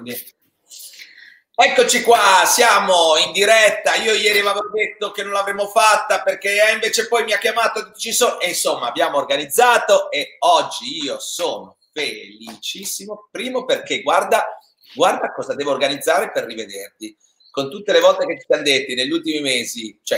Eccoci qua, siamo in diretta. Io ieri avevo detto che non l'avremmo fatta perché invece poi mi ha chiamato e insomma abbiamo organizzato e oggi io sono felicissimo. Primo perché guarda cosa devo organizzare per rivederti. Con tutte le volte che ci siamo detti negli ultimi mesi, cioè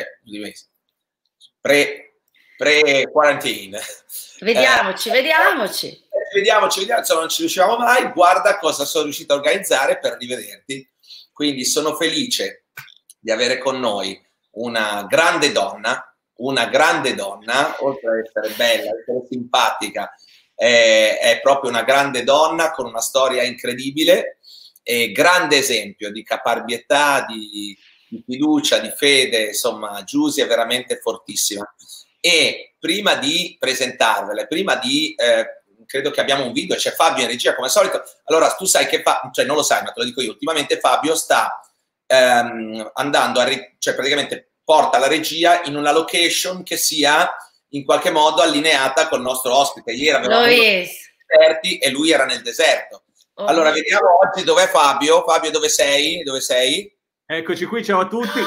pre-quarantine. Vediamoci. Vediamoci, insomma non ci riuscivamo mai. Guarda cosa sono riuscito a organizzare per rivederti. Quindi sono felice di avere con noi una grande donna, oltre ad essere bella, essere simpatica, è proprio una grande donna con una storia incredibile e grande esempio di caparbietà, di fiducia, di fede, insomma Giusy è veramente fortissima. E prima di presentarvela, credo che abbiamo un video, c'è Fabio in regia come al solito. Allora tu sai che cioè non lo sai ma te lo dico io, ultimamente Fabio sta andando cioè praticamente porta la regia in una location che sia in qualche modo allineata col nostro ospite. Ieri avevamo deserti e lui era nel deserto. Allora vediamo oggi dov'è Fabio. Fabio, dove sei? Eccoci qui, ciao a tutti.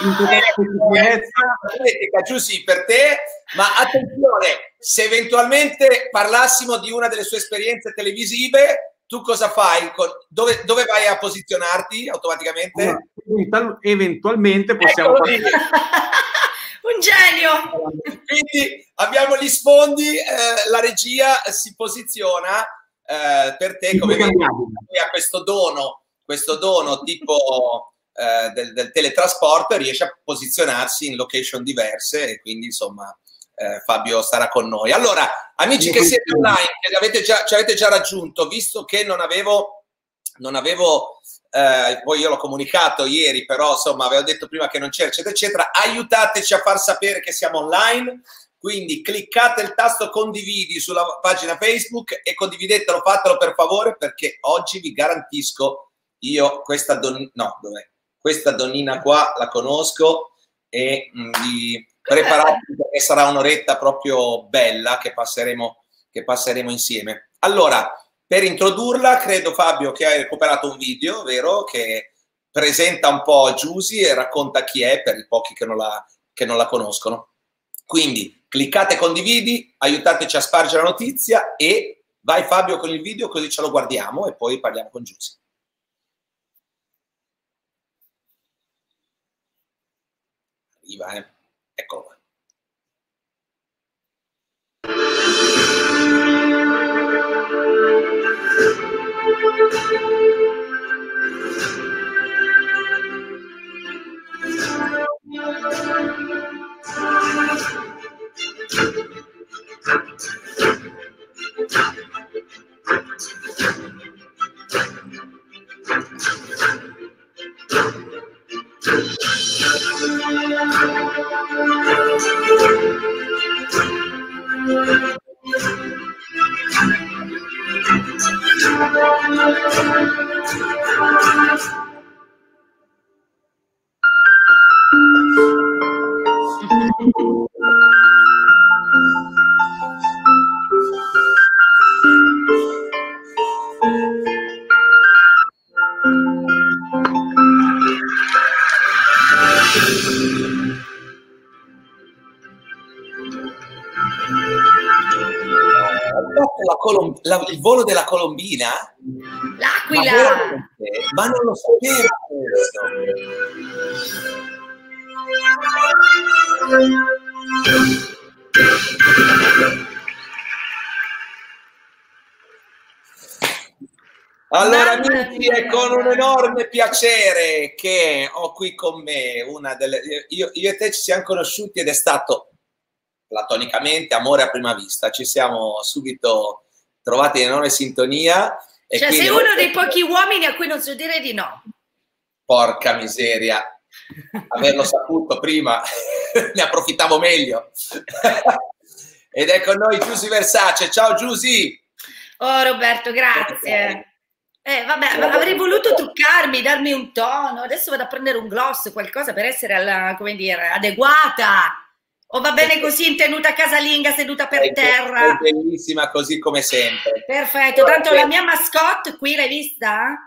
Giusy, per te, ma attenzione, se eventualmente parlassimo di una delle sue esperienze televisive, tu cosa fai? Dove vai a posizionarti automaticamente? Eventualmente possiamo dire. Un genio! Quindi abbiamo gli sfondi, la regia si posiziona per te, come vedi, ha questo dono tipo del teletrasporto e riesce a posizionarsi in location diverse e quindi insomma Fabio sarà con noi. Allora, amici che siete online, che ci avete già raggiunto, visto che non avevo poi io l'ho comunicato ieri, però insomma avevo detto prima che non c'era eccetera eccetera, aiutateci a far sapere che siamo online, quindi cliccate il tasto condividi sulla pagina Facebook e condividetelo, fatelo per favore, perché oggi vi garantisco io questa donnina qua la conosco e preparate perché sarà un'oretta proprio bella che passeremo insieme. Allora, per introdurla, credo Fabio che hai recuperato un video, vero? Che presenta un po' Giusy e racconta chi è per i pochi che non la conoscono. Quindi cliccate condividi, aiutateci a spargere la notizia e vai Fabio con il video così ce lo guardiamo e poi parliamo con Giusy. Eccolo qua. Il volo della colombina? L'aquila! Ma non lo sapevo questo. Allora amici, è con un enorme piacere che ho qui con me una delle... Io e te ci siamo conosciuti ed è stato platonicamente amore a prima vista, ci siamo subito trovati in enorme sintonia. E cioè sei uno dei pochi uomini a cui non so dire di no. Porca miseria, averlo saputo prima ne approfittavo meglio. Ed è con noi Giusy Versace. Ciao Giusy. Oh Roberto, grazie. Vabbè, avrei voluto truccarmi, darmi un tono, adesso vado a prendere un gloss, qualcosa per essere, come dire, adeguata. O va bene così, in tenuta casalinga, seduta per terra? È bellissima così come sempre. Perfetto, tanto la mia mascotte qui, l'hai vista?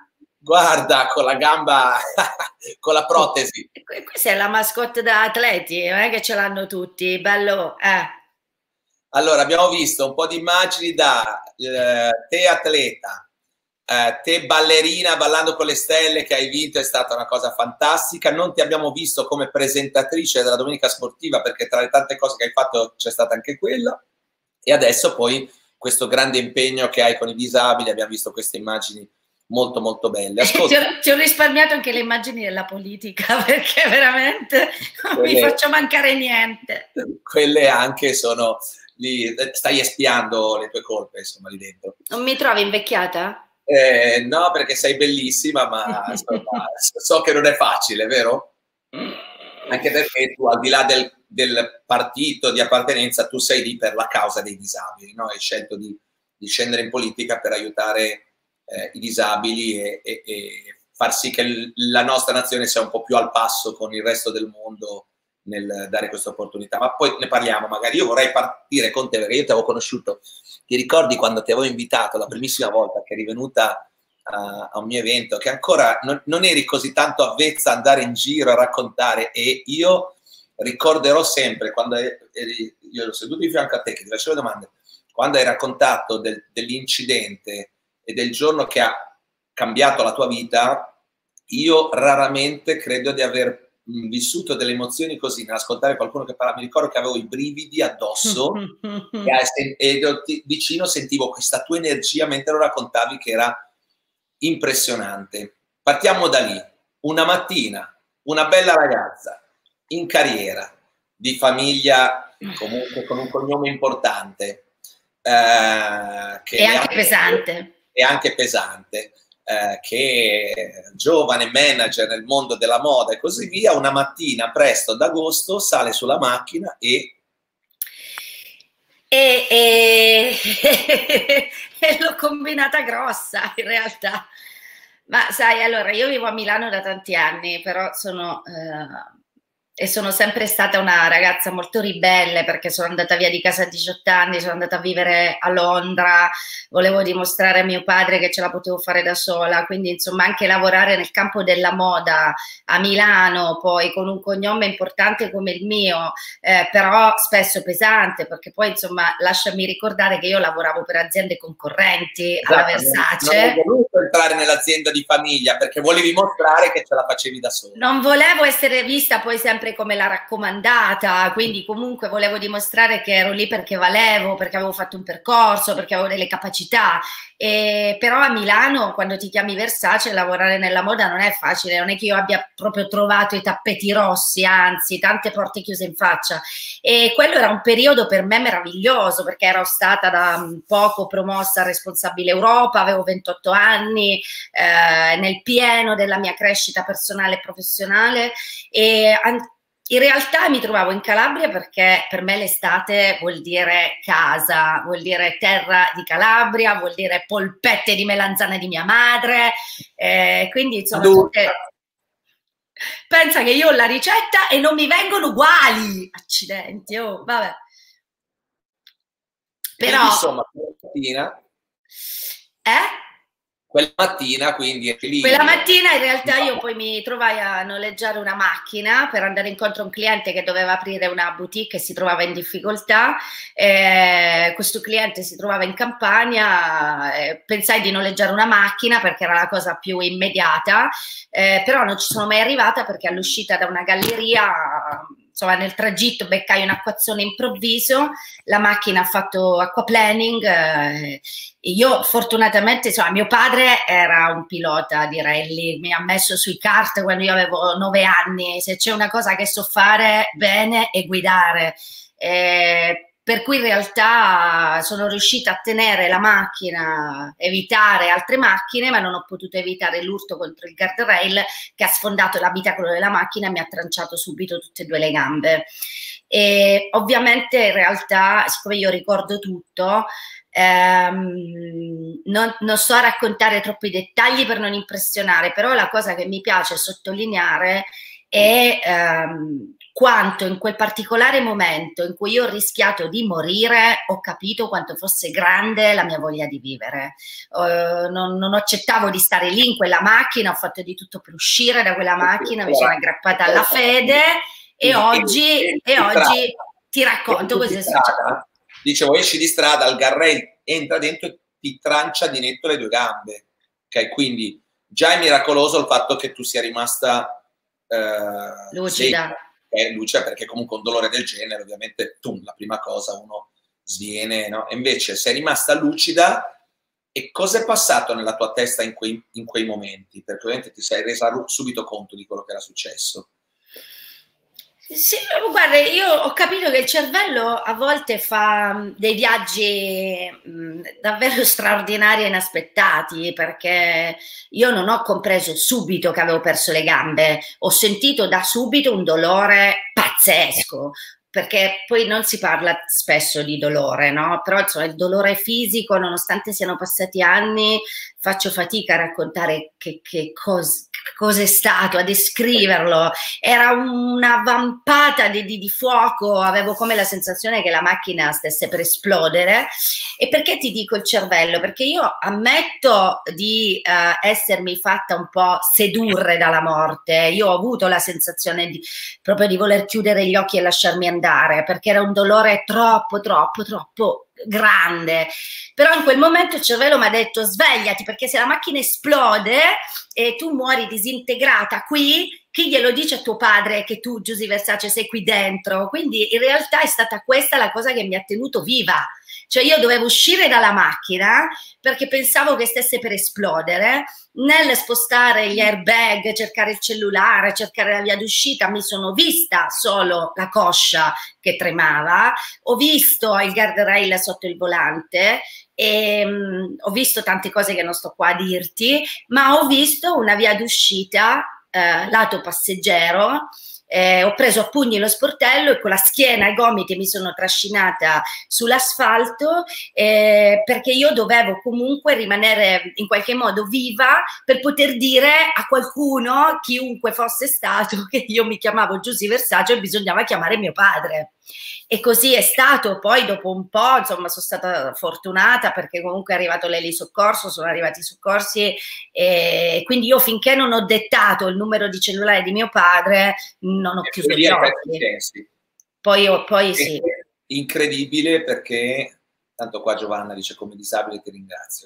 Guarda, con la gamba, con la protesi. Questa è la mascotte da atleti, non è che ce l'hanno tutti, bello, Allora, abbiamo visto un po' di immagini da te atleta, te ballerina ballando con le stelle che hai vinto, è stata una cosa fantastica. Non ti abbiamo visto come presentatrice della Domenica Sportiva, perché tra le tante cose che hai fatto c'è stata anche quella. E adesso poi questo grande impegno che hai con i disabili, abbiamo visto queste immagini molto molto belle. Ascolta, ti ho risparmiato anche le immagini della politica, perché veramente non mi faccio mancare niente. Quelle anche sono lì, stai espiando le tue colpe, insomma, lì dentro. Non mi trovi invecchiata? No, perché sei bellissima, ma insomma, so che non è facile, vero? Anche perché tu, al di là del partito di appartenenza, tu sei lì per la causa dei disabili, no? Hai scelto di scendere in politica per aiutare i disabili e far sì che la nostra nazione sia un po' più al passo con il resto del mondo nel dare questa opportunità. Ma poi ne parliamo magari. Io vorrei partire con te, perché io ti avevo conosciuto, ti ricordi quando ti avevo invitato la primissima volta che eri venuta a un mio evento, che ancora non eri così tanto avvezza ad andare in giro a raccontare, e io ricorderò sempre quando eri, io ero seduto di fianco a te che ti facevo domande, quando hai raccontato dell'incidente e del giorno che ha cambiato la tua vita. Io raramente credo di aver vissuto delle emozioni così nell'ascoltare qualcuno che parla. Mi ricordo che avevo i brividi addosso e vicino sentivo questa tua energia mentre lo raccontavi, che era impressionante. Partiamo da lì. Una mattina, una bella ragazza in carriera, di famiglia comunque con un cognome importante, che è anche pesante. È anche pesante, che è giovane manager nel mondo della moda e così via. Una mattina presto d'agosto sale sulla macchina e l'ho combinata grossa in realtà. Ma sai, allora io vivo a Milano da tanti anni, però sono sempre stata una ragazza molto ribelle, perché sono andata via di casa a 18 anni, sono andata a vivere a Londra, volevo dimostrare a mio padre che ce la potevo fare da sola, quindi insomma anche lavorare nel campo della moda a Milano, poi con un cognome importante come il mio, però spesso pesante, perché poi insomma lasciami ricordare che io lavoravo per aziende concorrenti, esatto, alla Versace. Non ho voluto entrare nell'azienda di famiglia perché volevi mostrare che ce la facevi da sola. Non volevo essere vista poi sempre come la raccomandata, quindi comunque volevo dimostrare che ero lì perché valevo, perché avevo fatto un percorso, perché avevo delle capacità. Però a Milano, quando ti chiami Versace, lavorare nella moda non è facile, non è che io abbia proprio trovato i tappeti rossi, anzi tante porte chiuse in faccia, e quello era un periodo per me meraviglioso, perché ero stata da poco promossa a responsabile Europa, avevo 28 anni, nel pieno della mia crescita personale e professionale, e in realtà mi trovavo in Calabria perché per me l'estate vuol dire casa, vuol dire terra di Calabria, vuol dire polpette di melanzane di mia madre, quindi insomma pensa che io ho la ricetta e non mi vengono uguali, accidenti, oh, vabbè. Però quindi, insomma, quella mattina, quindi lì. Quella mattina in realtà io poi mi trovai a noleggiare una macchina per andare incontro a un cliente che doveva aprire una boutique e si trovava in difficoltà. Questo cliente si trovava in Campania, pensai di noleggiare una macchina perché era la cosa più immediata, però non ci sono mai arrivata perché all'uscita da una galleria, insomma nel tragitto beccai un acquazzone improvviso, la macchina ha fatto aquaplaning, io fortunatamente, insomma, mio padre era un pilota di rally, mi ha messo sui kart quando io avevo 9 anni, se c'è una cosa che so fare bene è guidare, per cui in realtà sono riuscita a tenere la macchina, evitare altre macchine, ma non ho potuto evitare l'urto contro il guardrail che ha sfondato l'abitacolo della macchina e mi ha tranciato subito tutte e due le gambe. E ovviamente in realtà, siccome io ricordo tutto, non sto a raccontare troppi dettagli per non impressionare, però la cosa che mi piace sottolineare e quanto in quel particolare momento in cui io ho rischiato di morire ho capito quanto fosse grande la mia voglia di vivere. Non accettavo di stare lì in quella macchina, ho fatto di tutto per uscire da quella macchina, mi sono aggrappata alla fede e oggi ti racconto cosa è successo. Dicevo, esci di strada, il guardrail entra dentro e ti trancia di netto le 2 gambe. Ok, quindi già è miracoloso il fatto che tu sia rimasta lucida. Lucida, perché comunque un dolore del genere, ovviamente, la prima cosa uno sviene, no? E invece sei rimasta lucida. E cosa è passato nella tua testa in quei momenti? Perché ovviamente ti sei resa subito conto di quello che era successo. Sì, guarda, io ho capito che il cervello a volte fa dei viaggi davvero straordinari e inaspettati, perché io non ho compreso subito che avevo perso le gambe, ho sentito da subito un dolore pazzesco, perché poi non si parla spesso di dolore, no? Però insomma, il dolore fisico, nonostante siano passati anni, faccio fatica a raccontare che cosa è stato, a descriverlo. Era una vampata di fuoco, avevo come la sensazione che la macchina stesse per esplodere. E perché ti dico il cervello? Perché io ammetto di essermi fatta un po' sedurre dalla morte. Io ho avuto la sensazione proprio di voler chiudere gli occhi e lasciarmi andare, perché era un dolore troppo grande. Però in quel momento il cervello mi ha detto: svegliati, perché se la macchina esplode e tu muori disintegrata qui, chi glielo dice a tuo padre che tu, Giusy Versace, sei qui dentro? Quindi in realtà è stata questa la cosa che mi ha tenuto viva. Cioè io dovevo uscire dalla macchina perché pensavo che stesse per esplodere. Nel spostare gli airbag, cercare il cellulare, cercare la via d'uscita, mi sono vista solo la coscia che tremava, ho visto il guardrail sotto il volante e ho visto tante cose che non sto qua a dirti, ma ho visto una via d'uscita lato passeggero. Ho preso a pugni lo sportello e con la schiena e i gomiti mi sono trascinata sull'asfalto perché io dovevo comunque rimanere in qualche modo viva per poter dire a qualcuno, chiunque fosse stato, che io mi chiamavo Giusy Versace e bisognava chiamare mio padre. E così è stato. Poi dopo un po', insomma, sono stata fortunata perché comunque è arrivato l'elisoccorso, sono arrivati i soccorsi e quindi io finché non ho dettato il numero di cellulare di mio padre non ho chiuso gli occhi. Poi sì. Incredibile, perché tanto qua Giovanna dice: come disabile ti ringrazio.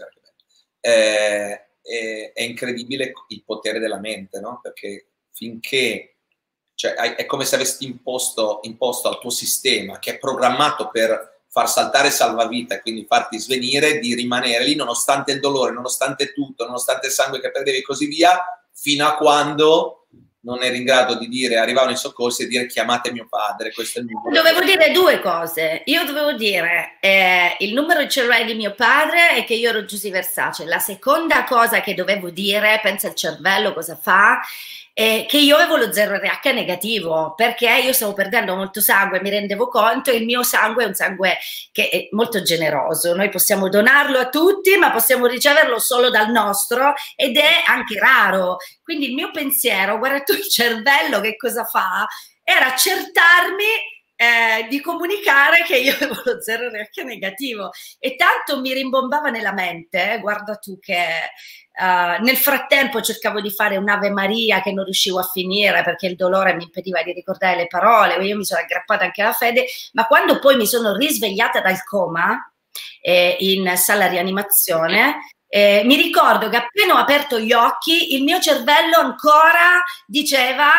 È incredibile il potere della mente, no? Perché finché, cioè, è come se avessi imposto al tuo sistema, che è programmato per far saltare salvavita e quindi farti svenire, di rimanere lì nonostante il dolore, nonostante tutto, nonostante il sangue che perdevi e così via, fino a quando non eri in grado di dire, arrivavano i soccorsi e dire: chiamate mio padre, questo è il numero. Dovevo dire 2 cose. Io dovevo dire il numero di cellulare di mio padre e che io ero Giusy Versace. La seconda cosa che dovevo dire, pensa il cervello cosa fa, che io avevo lo 0RH negativo, perché io stavo perdendo molto sangue, mi rendevo conto, e il mio sangue è un sangue che è molto generoso, noi possiamo donarlo a tutti, ma possiamo riceverlo solo dal nostro, ed è anche raro. Quindi il mio pensiero, guarda tu il cervello che cosa fa, era accertarmi di comunicare che io avevo lo 0RH negativo, e tanto mi rimbombava nella mente, guarda tu che nel frattempo cercavo di fare un'Ave Maria che non riuscivo a finire perché il dolore mi impediva di ricordare le parole, io mi sono aggrappata anche alla fede, ma quando poi mi sono risvegliata dal coma in sala rianimazione, mi ricordo che appena ho aperto gli occhi il mio cervello ancora diceva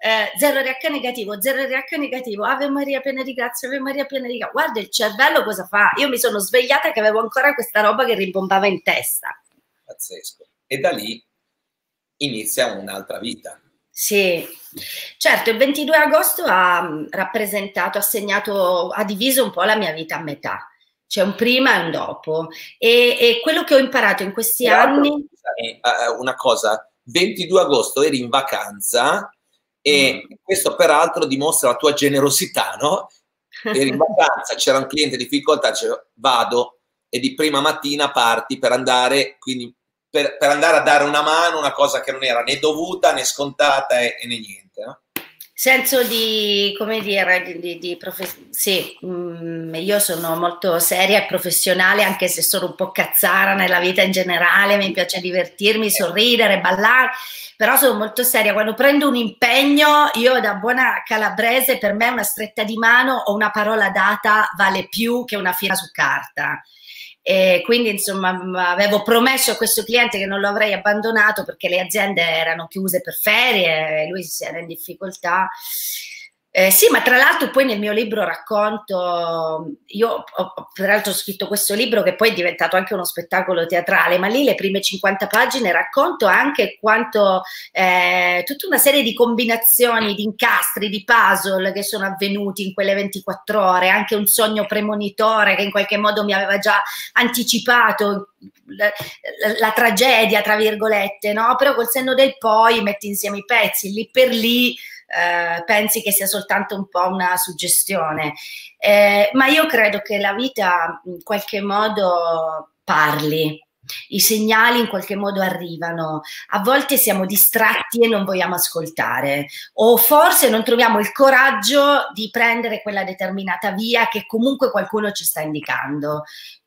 0RH negativo, 0RH negativo, Ave Maria piena di grazia, Ave Maria piena di grazia. Guarda il cervello cosa fa, io mi sono svegliata che avevo ancora questa roba che rimbombava in testa. Pazzesco. E da lì inizia un'altra vita. Sì, certo, il 22 agosto ha rappresentato, ha diviso un po' la mia vita a metà. C'è un prima e un dopo. E quello che ho imparato in questi anni... Una cosa, 22 agosto eri in vacanza e questo peraltro dimostra la tua generosità, no? Eri in vacanza, c'era un cliente in difficoltà, dicevo, vado, e di prima mattina parti per andare, quindi per andare a dare una mano, una cosa che non era né dovuta né scontata né niente, no? senso di, come dire, sì, io sono molto seria e professionale, anche se sono un po' cazzara nella vita in generale, mi piace divertirmi, sorridere, ballare, però sono molto seria. Quando prendo un impegno, io da buona calabrese, per me una stretta di mano o una parola data vale più che una firma su carta. E quindi insomma avevo promesso a questo cliente che non lo avrei abbandonato perché le aziende erano chiuse per ferie e lui si era in difficoltà. Sì, ma tra l'altro poi nel mio libro racconto, io ho peraltro scritto questo libro che poi è diventato anche uno spettacolo teatrale, ma lì le prime 50 pagine racconto anche quanto tutta una serie di combinazioni, di incastri, di puzzle che sono avvenuti in quelle 24 ore, anche un sogno premonitore che in qualche modo mi aveva già anticipato la tragedia, tra virgolette, no? Però col senno del poi metti insieme i pezzi, lì per lì pensi che sia soltanto un po' una suggestione, ma io credo che la vita in qualche modo parli, i segnali in qualche modo arrivano, a volte siamo distratti e non vogliamo ascoltare, o forse non troviamo il coraggio di prendere quella determinata via che comunque qualcuno ci sta indicando.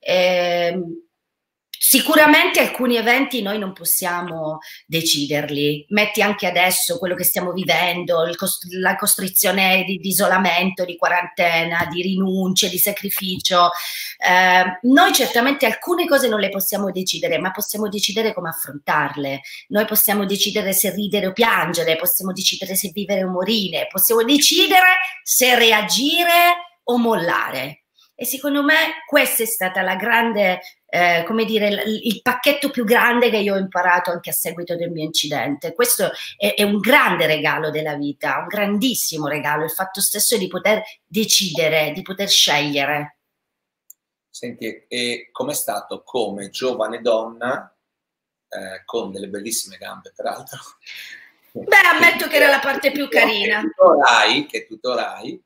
Sicuramente alcuni eventi noi non possiamo deciderli, metti anche adesso quello che stiamo vivendo, la costrizione di isolamento, di quarantena, di rinunce, di sacrificio. Noi certamente alcune cose non le possiamo decidere, ma possiamo decidere come affrontarle. Noi possiamo decidere se ridere o piangere, possiamo decidere se vivere o morire, possiamo decidere se reagire o mollare. E secondo me questa è stata la grande, come dire, il pacchetto più grande che io ho imparato anche a seguito del mio incidente. Questo è un grande regalo della vita, un grandissimo regalo, il fatto stesso di poter decidere, di poter scegliere. Senti, e com'è stato come giovane donna, con delle bellissime gambe peraltro? Beh, ammetto che era la parte più carina. Che tuttora hai,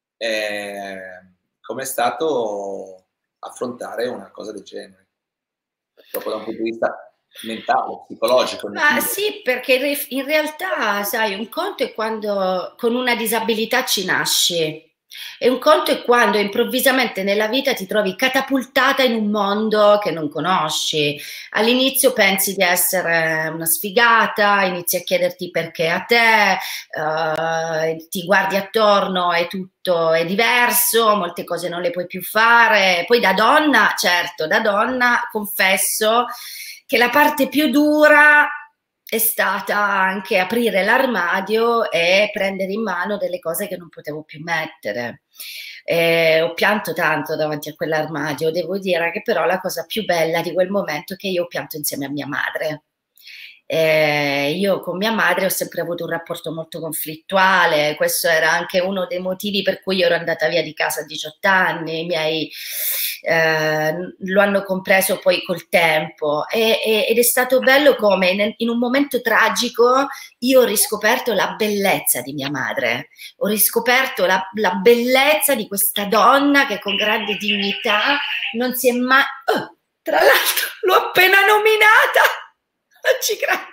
com'è stato affrontare una cosa del genere? Proprio da un punto di vista mentale, psicologico. Ma sì, perché in realtà, sai, un conto è quando con una disabilità ci nasci. E un conto è quando improvvisamente nella vita ti trovi catapultata in un mondo che non conosci. All'inizio pensi di essere una sfigata, inizi a chiederti perché a te, ti guardi attorno e tutto è diverso, molte cose non le puoi più fare. Poi da donna, certo, da donna confesso che la parte più dura è stata anche aprire l'armadio e prendere in mano delle cose che non potevo più mettere. Ho pianto tanto davanti a quell'armadio, devo dire che però la cosa più bella di quel momento è che io ho pianto insieme a mia madre. Io con mia madre ho sempre avuto un rapporto molto conflittuale, questo era anche uno dei motivi per cui io ero andata via di casa a 18 anni, i miei lo hanno compreso poi col tempo ed è stato bello come in un momento tragico io ho riscoperto la bellezza di mia madre, ho riscoperto la bellezza di questa donna che con grande dignità non si è mai... Oh, tra l'altro l'ho appena nominata! Non ci credo.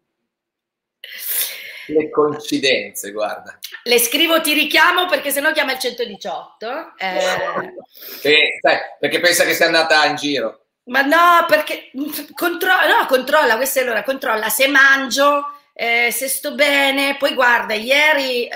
Le coincidenze, guarda. Le scrivo ti richiamo perché sennò chiama il 118. Sai, perché pensa che sia andata in giro. Ma no, perché controlla, questa è l'ora, controlla se mangio, se sto bene. Poi guarda, ieri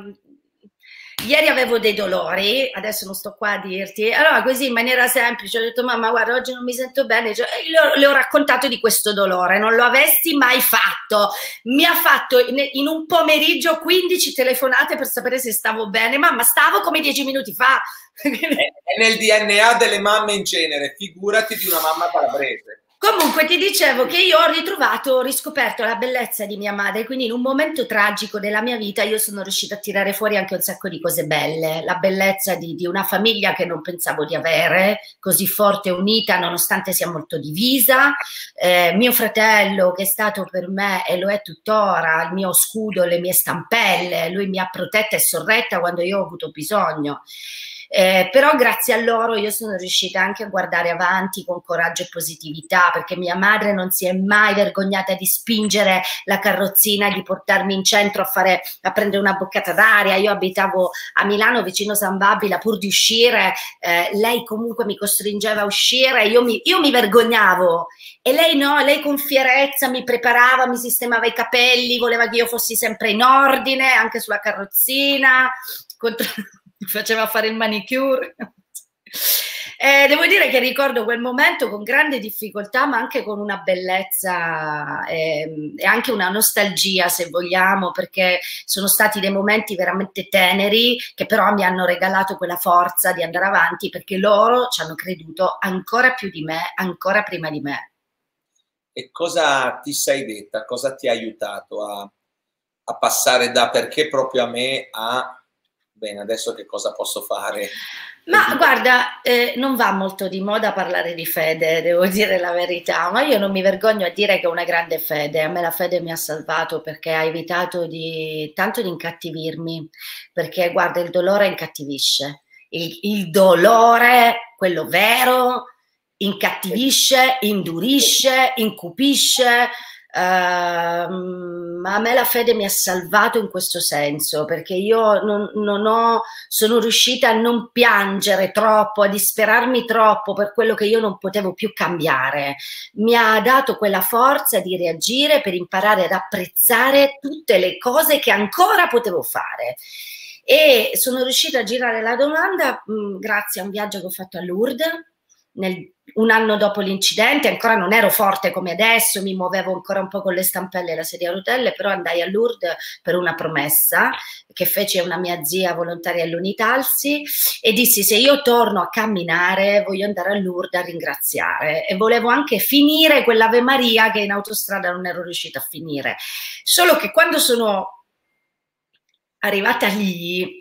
avevo dei dolori, adesso non sto qua a dirti, allora così in maniera semplice ho detto mamma guarda oggi non mi sento bene, le ho raccontato di questo dolore, non lo avessi mai fatto, mi ha fatto in un pomeriggio 15 telefonate per sapere se stavo bene, mamma stavo come 10 minuti fa. È nel DNA delle mamme in genere, figurati di una mamma calabrese. Comunque ti dicevo che io ho riscoperto la bellezza di mia madre, quindi in un momento tragico della mia vita io sono riuscita a tirare fuori anche un sacco di cose belle, la bellezza di una famiglia che non pensavo di avere, così forte e unita nonostante sia molto divisa, mio fratello che è stato per me e lo è tuttora, il mio scudo, le mie stampelle, lui mi ha protetta e sorretta quando io ho avuto bisogno. Però grazie a loro io sono riuscita anche a guardare avanti con coraggio e positività, perché mia madre non si è mai vergognata di spingere la carrozzina, di portarmi in centro a prendere una boccata d'aria. Io abitavo a Milano vicino San Babila, pur di uscire, lei comunque mi costringeva a uscire, io mi vergognavo, e lei no, lei con fierezza mi preparava, mi sistemava i capelli, voleva che io fossi sempre in ordine, anche sulla carrozzina, mi faceva fare il manicure. Devo dire che ricordo quel momento con grande difficoltà, ma anche con una bellezza e anche una nostalgia, se vogliamo, perché sono stati dei momenti veramente teneri che però mi hanno regalato quella forza di andare avanti, perché loro ci hanno creduto ancora più di me, ancora prima di me. E cosa ti sei detta? Cosa ti ha aiutato a passare da perché proprio a me a bene, adesso che cosa posso fare? Ma guarda, non va molto di moda parlare di fede, devo dire la verità, ma io non mi vergogno a dire che ho una grande fede. A me la fede mi ha salvato, perché ha evitato tanto di incattivirmi, perché guarda, il dolore incattivisce, il dolore, quello vero, incattivisce, indurisce, incupisce. Ma a me la fede mi ha salvato in questo senso, perché io sono riuscita a non piangere troppo, a disperarmi troppo per quello che io non potevo più cambiare. Mi ha dato quella forza di reagire per imparare ad apprezzare tutte le cose che ancora potevo fare. E sono riuscita a girare la domanda grazie a un viaggio che ho fatto a Lourdes, un anno dopo l'incidente. Ancora non ero forte come adesso, mi muovevo ancora un po' con le stampelle e la sedia a rotelle, però andai a Lourdes per una promessa che fece una mia zia volontaria all'Unitalsi, e dissi: se io torno a camminare voglio andare a Lourdes a ringraziare, e volevo anche finire quell'Ave Maria che in autostrada non ero riuscita a finire. Solo che quando sono arrivata lì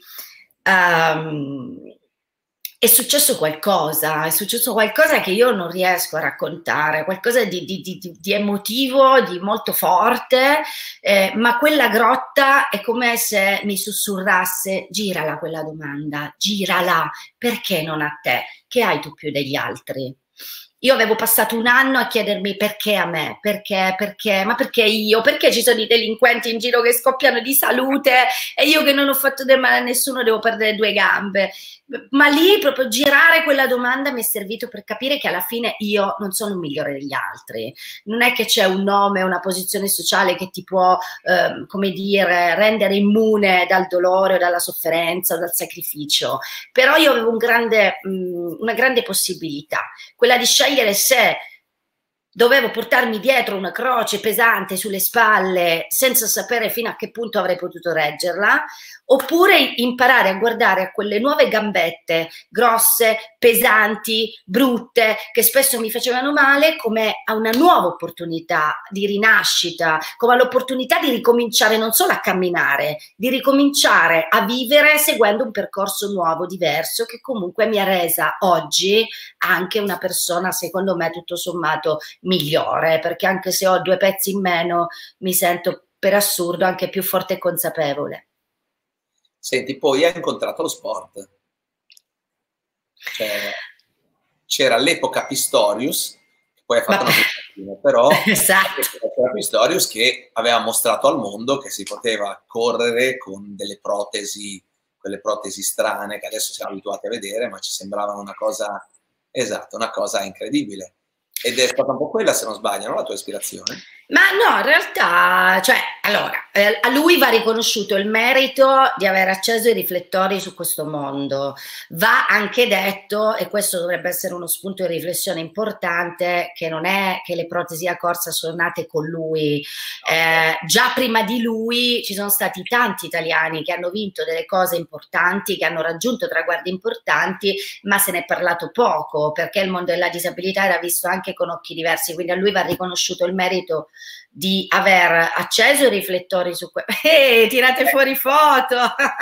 è successo qualcosa che io non riesco a raccontare, qualcosa di emotivo, di molto forte, ma quella grotta è come se mi sussurrasse: girala quella domanda, girala, perché non a te? Che hai tu più degli altri? Io avevo passato un anno a chiedermi: perché a me? Perché? Ma perché io? Perché ci sono i delinquenti in giro che scoppiano di salute e io che non ho fatto del male a nessuno devo perdere 2 gambe? Ma lì proprio girare quella domanda mi è servito per capire che alla fine io non sono migliore degli altri. Non è che c'è un nome, una posizione sociale che ti può, come dire, rendere immune dal dolore o dalla sofferenza o dal sacrificio. Però io avevo una grande possibilità, quella di scegliere se dovevo portarmi dietro una croce pesante sulle spalle senza sapere fino a che punto avrei potuto reggerla, oppure imparare a guardare a quelle nuove gambette grosse, pesanti, brutte, che spesso mi facevano male, come a una nuova opportunità di rinascita, come all'opportunità di ricominciare non solo a camminare, di ricominciare a vivere seguendo un percorso nuovo, diverso, che comunque mi ha resa oggi anche una persona, secondo me, tutto sommato migliore, perché anche se ho 2 pezzi in meno mi sento per assurdo anche più forte e consapevole. Senti, poi hai incontrato lo sport. Cioè, c'era all'epoca Pistorius, che poi ha fatto una prestazione, però esatto. C'era Pistorius che aveva mostrato al mondo che si poteva correre con delle protesi, quelle protesi strane che adesso siamo abituati a vedere, ma ci sembravano una cosa, esatto, una cosa incredibile. Ed è stata un po' quella, se non sbaglio, no? La tua ispirazione? Ma no, in realtà, cioè, allora, a lui va riconosciuto il merito di aver acceso i riflettori su questo mondo. Va anche detto, e questo dovrebbe essere uno spunto di riflessione importante, che non è che le protesi a corsa sono nate con lui. Già prima di lui ci sono stati tanti italiani che hanno vinto delle cose importanti, che hanno raggiunto traguardi importanti, ma se ne è parlato poco, perché il mondo della disabilità era visto anche con occhi diversi, quindi a lui va riconosciuto il merito di aver acceso i riflettori su tirate fuori foto.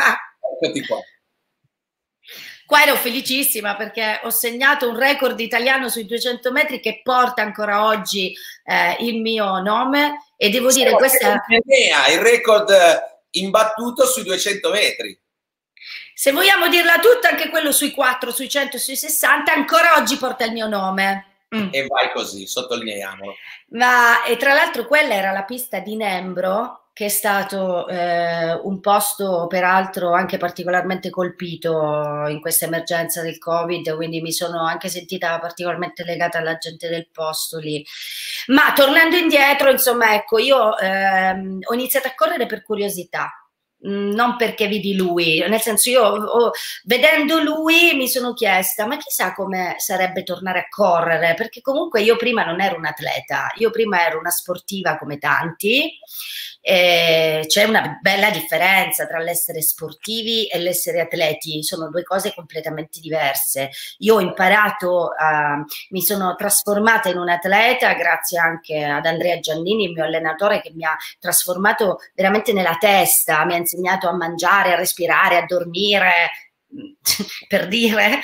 Qua ero felicissima perché ho segnato un record italiano sui 200 metri che porta ancora oggi il mio nome, e devo dire questa il record imbattuto sui 200 metri. Se vogliamo dirla tutta, anche quello sui 4, sui 100 e sui 60 ancora oggi porta il mio nome. E vai così, sottolineiamolo. Ma e tra l'altro quella era la pista di Nembro, che è stato un posto peraltro anche particolarmente colpito in questa emergenza del Covid, quindi mi sono anche sentita particolarmente legata alla gente del posto lì. Ma tornando indietro, insomma, ecco, io ho iniziato a correre per curiosità. Non perché vidi lui, nel senso vedendo lui mi sono chiesta ma chissà come sarebbe tornare a correre, perché comunque io prima non ero un atleta, io prima ero una sportiva come tanti. C'è una bella differenza tra l'essere sportivi e l'essere atleti, sono due cose completamente diverse. Io ho imparato, mi sono trasformata in un atleta grazie anche ad Andrea Giannini, il mio allenatore, che mi ha trasformato veramente nella testa, mi ha insegnato a mangiare, a respirare, a dormire, per dire,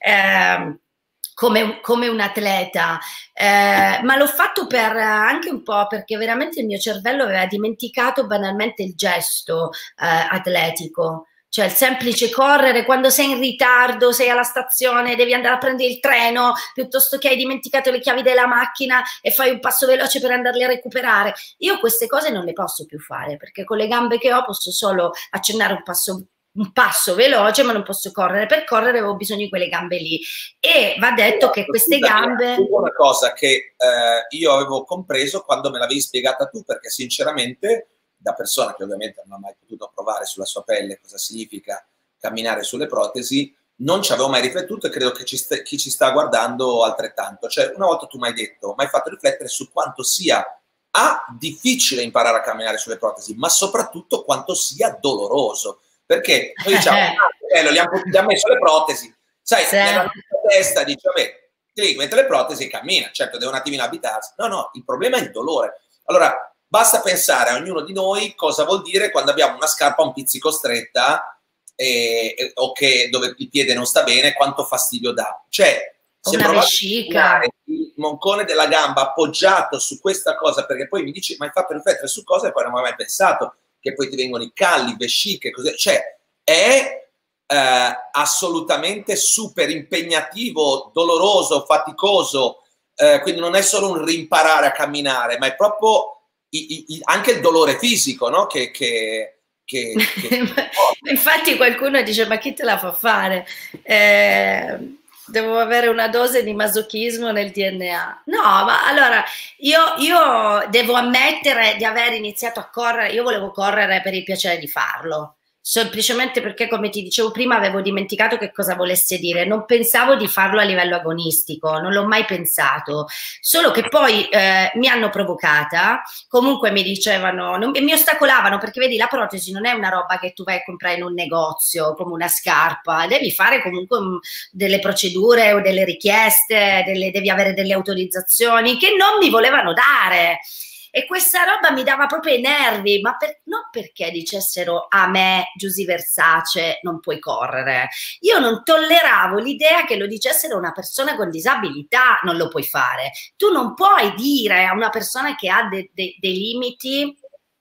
come un atleta, ma l'ho fatto anche un po' perché veramente il mio cervello aveva dimenticato banalmente il gesto atletico. Cioè il semplice correre quando sei in ritardo, sei alla stazione, devi andare a prendere il treno, piuttosto che hai dimenticato le chiavi della macchina e fai un passo veloce per andarle a recuperare. Io queste cose non le posso più fare, perché con le gambe che ho posso solo accennare un passo veloce, ma non posso correre. Per correre avevo bisogno di quelle gambe lì. E va detto che queste gambe... Una cosa che io avevo compreso quando me l'avevi spiegata tu, perché sinceramente, da persona che ovviamente non ha mai potuto provare sulla sua pelle cosa significa camminare sulle protesi, non ci avevo mai riflettuto e credo che chi ci sta guardando altrettanto. Cioè, una volta tu mi hai detto, mi hai fatto riflettere su quanto sia difficile imparare a camminare sulle protesi, ma soprattutto quanto sia doloroso. Perché noi diciamo, bello, gli hanno messo le protesi, sai, sì, nella nostra testa dice, vabbè, ti mette le protesi e cammina, certo deve un attimino abitarsi. No, il problema è il dolore. Allora, basta pensare a ognuno di noi cosa vuol dire quando abbiamo una scarpa un pizzico stretta o che dove il piede non sta bene, quanto fastidio dà. Cioè, se provate il moncone della gamba appoggiato su questa cosa, perché poi mi dici, ma hai fatto riflettere su cose e poi non avevo mai pensato, che poi ti vengono i calli, vesciche, così. Cioè, è assolutamente super impegnativo, doloroso, faticoso, quindi non è solo un rimparare a camminare, ma è proprio anche il dolore fisico, no? Infatti qualcuno dice, ma chi te la fa fare? Devo avere una dose di masochismo nel DNA. No, ma allora io devo ammettere di aver iniziato a correre. Io volevo correre per il piacere di farlo, semplicemente perché, come ti dicevo prima, avevo dimenticato che cosa volesse dire. Non pensavo di farlo a livello agonistico, non l'ho mai pensato, solo che poi mi hanno provocata, comunque mi dicevano, mi ostacolavano, perché vedi, la protesi non è una roba che tu vai a comprare in un negozio come una scarpa, devi fare comunque delle procedure o delle richieste, devi avere delle autorizzazioni che non mi volevano dare. E questa roba mi dava proprio i nervi, ma non perché dicessero a me, Giusy Versace, non puoi correre. Io non tolleravo l'idea che lo dicessero a una persona con disabilità, non lo puoi fare. Tu non puoi dire a una persona che ha dei limiti,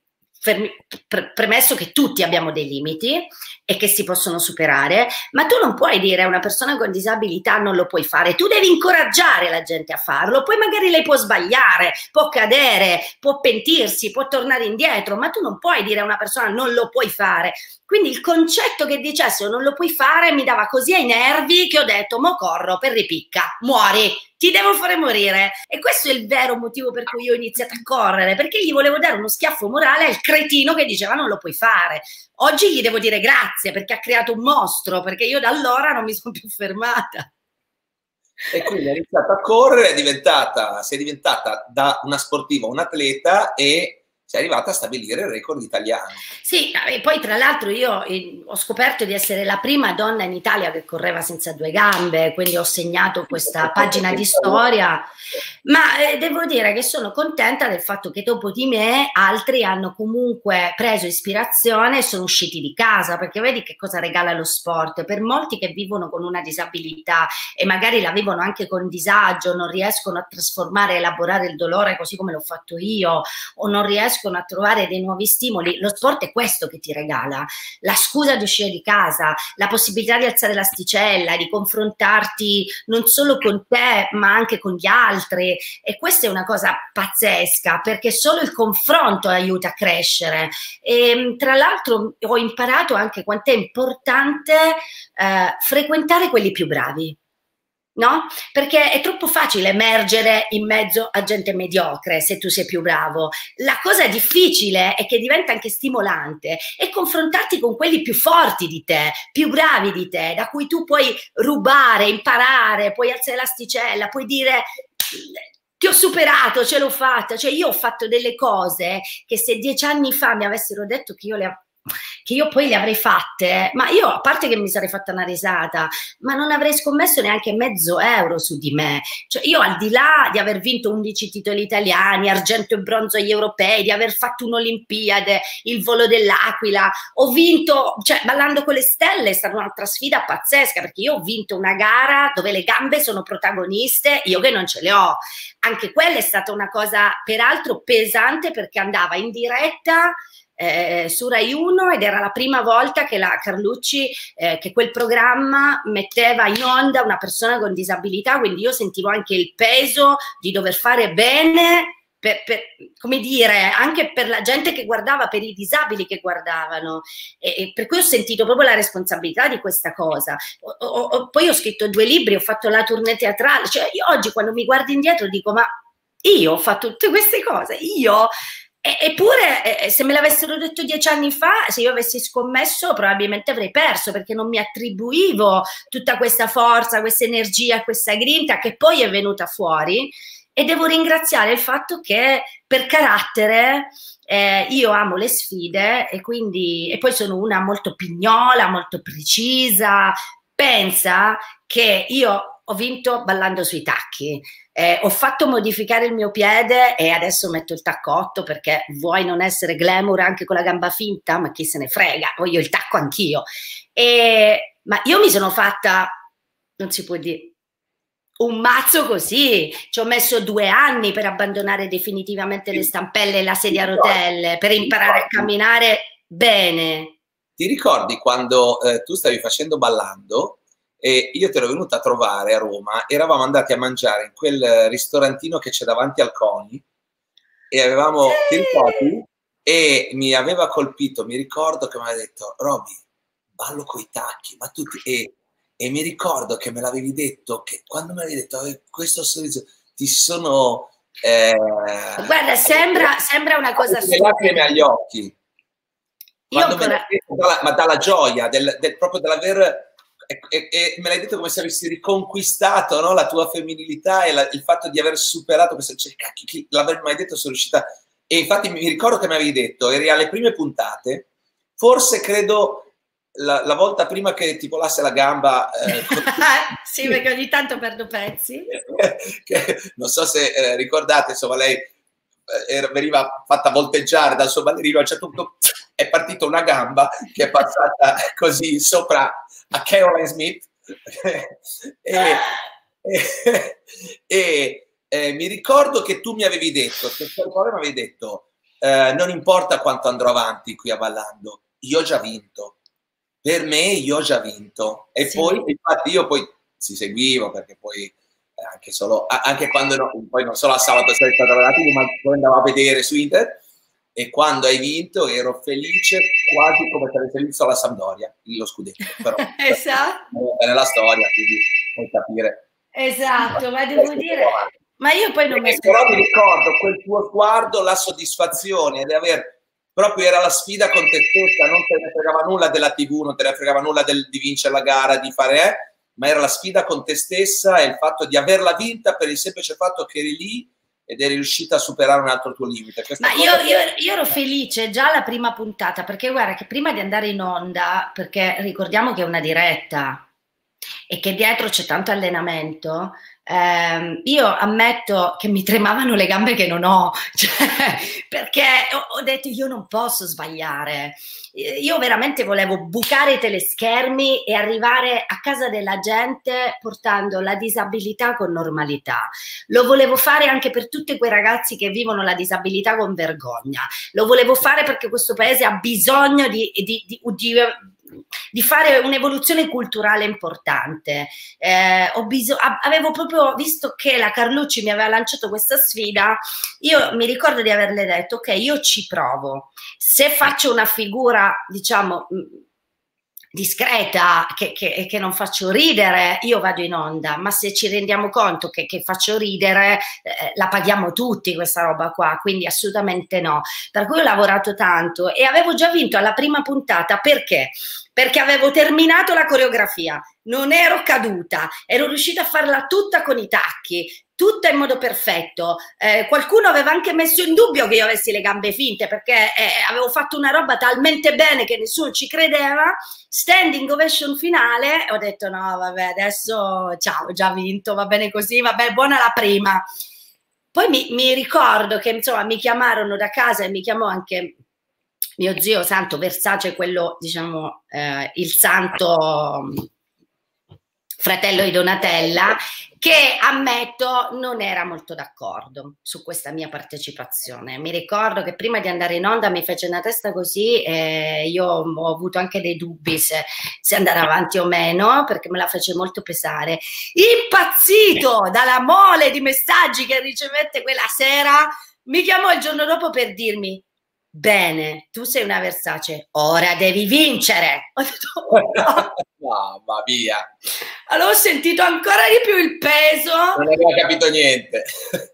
premesso che tutti abbiamo dei limiti e che si possono superare, ma tu non puoi dire a una persona con disabilità non lo puoi fare, tu devi incoraggiare la gente a farlo, poi magari lei può sbagliare, può cadere, può pentirsi, può tornare indietro, ma tu non puoi dire a una persona non lo puoi fare. Quindi il concetto che dicessero non lo puoi fare mi dava così ai nervi che ho detto mo corro per ripicca, muori, ti devo fare morire. E questo è il vero motivo per cui io ho iniziato a correre, perché gli volevo dare uno schiaffo morale al cretino che diceva non lo puoi fare. Oggi gli devo dire grazie perché ha creato un mostro, perché io da allora non mi sono più fermata. E quindi è iniziata a correre, sei diventata da una sportiva un atleta e sei arrivata a stabilire il record italiano. Sì, e poi tra l'altro io ho scoperto di essere la prima donna in Italia che correva senza due gambe, quindi ho segnato questa pagina di storia, ma devo dire che sono contenta del fatto che dopo di me altri hanno comunque preso ispirazione e sono usciti di casa, perché vedi che cosa regala lo sport. Per molti che vivono con una disabilità e magari la vivono anche con disagio, non riescono a trasformare e elaborare il dolore così come l'ho fatto io, o non riescono riescono a trovare dei nuovi stimoli, lo sport è questo che ti regala, la scusa di uscire di casa, la possibilità di alzare l'asticella, di confrontarti non solo con te ma anche con gli altri, e questa è una cosa pazzesca perché solo il confronto aiuta a crescere. E tra l'altro ho imparato anche quanto è importante frequentare quelli più bravi. No? Perché è troppo facile emergere in mezzo a gente mediocre se tu sei più bravo. La cosa difficile è che diventa anche stimolante e confrontarti con quelli più forti di te, più bravi di te, da cui tu puoi rubare, imparare, puoi alzare l'asticella, puoi dire ti ho superato, ce l'ho fatta. Cioè io ho fatto delle cose che se 10 anni fa mi avessero detto che io poi le avrei fatte, ma io, a parte che mi sarei fatta una risata, ma non avrei scommesso neanche mezzo euro su di me. Cioè io, al di là di aver vinto 11 titoli italiani, argento e bronzo agli europei, di aver fatto un'Olimpiade, il volo dell'Aquila, ho vinto, cioè Ballando con le stelle è stata un'altra sfida pazzesca, perché io ho vinto una gara dove le gambe sono protagoniste, io che non ce le ho. Anche quella è stata una cosa peraltro pesante, perché andava in diretta su Rai 1 ed era la prima volta che la Carlucci, che quel programma metteva in onda una persona con disabilità, quindi io sentivo anche il peso di dover fare bene come dire, anche per la gente che guardava, per i disabili che guardavano, e per cui ho sentito proprio la responsabilità di questa cosa. Poi ho scritto 2 libri, ho fatto la tournée teatrale, cioè io oggi quando mi guardo indietro dico ma io ho fatto tutte queste cose, io. Eppure, se me l'avessero detto 10 anni fa, se io avessi scommesso, probabilmente avrei perso, perché non mi attribuivo tutta questa forza, questa energia, questa grinta che poi è venuta fuori. E devo ringraziare il fatto che per carattere io amo le sfide, e poi sono una molto pignola, molto precisa. Pensa che io ho vinto ballando sui tacchi. Ho fatto modificare il mio piede e adesso metto il taccotto, perché vuoi non essere glamour anche con la gamba finta, ma chi se ne frega, voglio il tacco anch'io. Ma io mi sono fatta, non si può dire, un mazzo così, ci ho messo 2 anni per abbandonare definitivamente le stampelle e la sedia a rotelle, per imparare a camminare bene. Ti ricordi quando tu stavi facendo Ballando e io ti ero venuta a trovare a Roma, eravamo andati a mangiare in quel ristorantino che c'è davanti al CONI e avevamo, ti ricordi? E mi aveva colpito, mi ricordo che mi aveva detto Roby, ballo coi tacchi, ma tu e mi ricordo che me l'avevi detto, che quando me l'avevi detto questo sorriso, ti sono guarda, sembra una cosa le lacrime agli occhi. Quando io ma dalla gioia proprio dell'aver e me l'hai detto come se avessi riconquistato, no, la tua femminilità e il fatto di aver superato questo, cioè, cacchio, l'aver mai detto, sono riuscita. E infatti mi ricordo che mi avevi detto, eri alle prime puntate, forse credo la volta prima che ti volasse la gamba. Sì, perché ogni tanto perdo pezzi. Non so se ricordate, insomma, lei veniva fatta volteggiare dal suo ballerino, a un certo punto è partita una gamba che è passata così sopra a Caroline Smith e mi ricordo che tu mi avevi detto, mi avevi detto non importa quanto andrò avanti qui a Ballando, io ho già vinto, per me io ho già vinto. E sì. Poi infatti io poi si seguivo, perché poi anche quando poi non solo a sabato sei stato relativo, ma poi andavo a vedere su internet, e quando hai vinto ero felice quasi come per avessi vinto la Sampdoria, lo scudetto, però esatto. È nella storia, quindi puoi capire. Esatto, ma devo dire, ma io poi non mi però mi ricordo quel tuo sguardo, la soddisfazione di aver proprio, era la sfida con te stessa, non te ne fregava nulla della TV, non te ne fregava nulla di vincere la gara, di fare ma era la sfida con te stessa e il fatto di averla vinta per il semplice fatto che eri lì ed eri riuscita a superare un altro tuo limite. Ma io ero felice già la prima puntata, perché guarda che prima di andare in onda, perché ricordiamo che è una diretta, e che dietro c'è tanto allenamento. Io ammetto che mi tremavano le gambe che non ho, cioè, perché ho detto io non posso sbagliare. Io veramente volevo bucare i teleschermi e arrivare a casa della gente portando la disabilità con normalità. Lo volevo fare anche per tutti quei ragazzi che vivono la disabilità con vergogna. Lo volevo fare perché questo paese ha bisogno di fare un'evoluzione culturale importante. Avevo proprio visto che la Carlucci mi aveva lanciato questa sfida, io mi ricordo di averle detto ok, io ci provo, se faccio una figura diciamo discreta, che non faccio ridere, io vado in onda, ma se ci rendiamo conto che faccio ridere, la paghiamo tutti questa roba qua, quindi assolutamente no. Per cui ho lavorato tanto e avevo già vinto alla prima puntata, perché? Perché avevo terminato la coreografia, non ero caduta, ero riuscita a farla tutta con i tacchi, tutta in modo perfetto. Qualcuno aveva anche messo in dubbio che io avessi le gambe finte, perché avevo fatto una roba talmente bene che nessuno ci credeva. Standing ovation finale, ho detto no vabbè, adesso ciao, ho già vinto, va bene così, vabbè, buona la prima. Poi mi ricordo che insomma mi chiamarono da casa e mi chiamò anche mio zio Santo Versace, quello diciamo il santo fratello di Donatella, che ammetto non era molto d'accordo su questa mia partecipazione. Mi ricordo che prima di andare in onda mi fece una testa così e io ho avuto anche dei dubbi se andare avanti o meno, perché me la fece molto pesare. Impazzito dalla mole di messaggi che ricevette quella sera, mi chiamò il giorno dopo per dirmi: bene, tu sei una Versace, ora devi vincere. Ho detto, oh. Mamma mia. Allora ho sentito ancora di più il peso. Non avevo capito niente.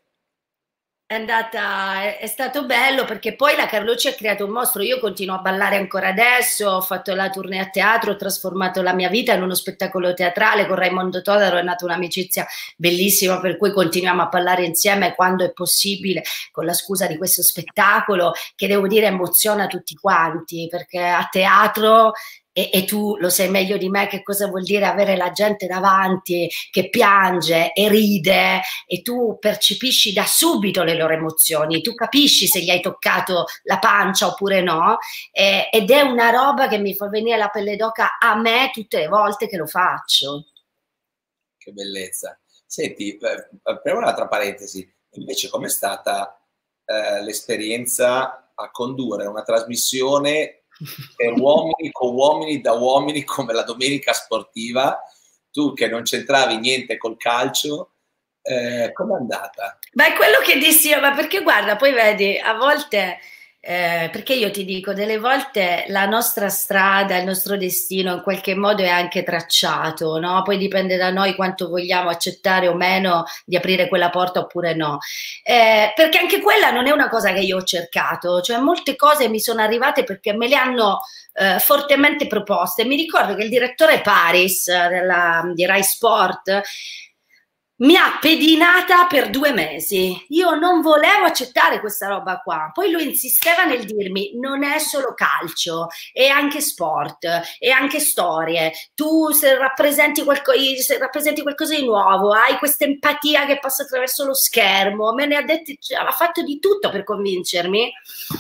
È stato bello, perché poi la Carlucci ha creato un mostro. Io continuo a ballare ancora adesso, ho fatto la tournée a teatro, ho trasformato la mia vita in uno spettacolo teatrale. Con Raimondo Todaro è nata un'amicizia bellissima, per cui continuiamo a ballare insieme quando è possibile, con la scusa di questo spettacolo che devo dire emoziona tutti quanti, perché a teatro, e tu lo sai meglio di me che cosa vuol dire avere la gente davanti che piange e ride, e tu percepisci da subito le loro emozioni, tu capisci se gli hai toccato la pancia oppure no, ed è una roba che mi fa venire la pelle d'oca a me tutte le volte che lo faccio. Che bellezza. Senti, apriamo un'altra parentesi, invece com'è stata l'esperienza a condurre una trasmissione per uomini con uomini da uomini come la Domenica Sportiva, tu che non c'entravi niente col calcio, com'è andata? Beh, quello che dissi io, ma perché guarda, poi vedi, a volte, perché io ti dico, delle volte la nostra strada, il nostro destino in qualche modo è anche tracciato, no? Poi dipende da noi quanto vogliamo accettare o meno di aprire quella porta oppure no. Perché anche quella non è una cosa che io ho cercato, cioè molte cose mi sono arrivate perché me le hanno fortemente proposte. Mi ricordo che il direttore Paris di Rai Sport mi ha pedinata per 2 mesi. Io non volevo accettare questa roba qua. Poi lui insisteva nel dirmi: non è solo calcio, è anche sport, è anche storie. Tu se rappresenti qualcosa di nuovo, hai questa empatia che passa attraverso lo schermo. Me ne ha detto, ha fatto di tutto per convincermi.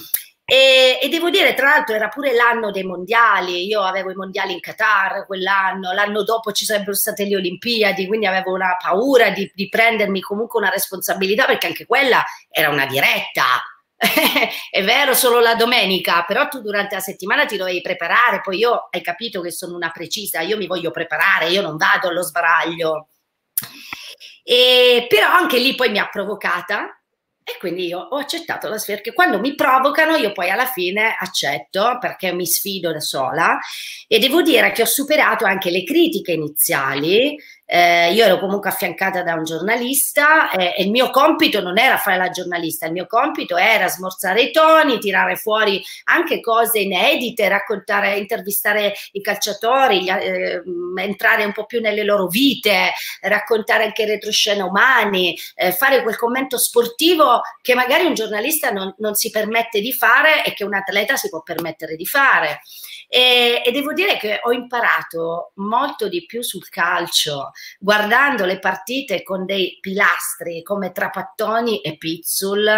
E devo dire, tra l'altro, era pure l'anno dei mondiali. Io avevo i mondiali in Qatar quell'anno, l'anno dopo ci sarebbero state le Olimpiadi, quindi avevo una paura di prendermi comunque una responsabilità, perché anche quella era una diretta. È vero, solo la domenica, però tu durante la settimana ti dovevi preparare. Poi io, hai capito che sono una precisa, io mi voglio preparare, io non vado allo sbaraglio. Però anche lì poi mi ha provocata. E quindi io ho accettato la sfida, perché quando mi provocano io poi alla fine accetto, perché mi sfido da sola, e devo dire che ho superato anche le critiche iniziali, io ero comunque affiancata da un giornalista e il mio compito non era fare la giornalista, il mio compito era smorzare i toni, tirare fuori anche cose inedite, raccontare, intervistare i calciatori, entrare un po' più nelle loro vite, raccontare anche retroscena umani, fare quel commento sportivo che magari un giornalista non si permette di fare e che un atleta si può permettere di fare. E devo dire che ho imparato molto di più sul calcio guardando le partite con dei pilastri come Trapattoni e Pizzul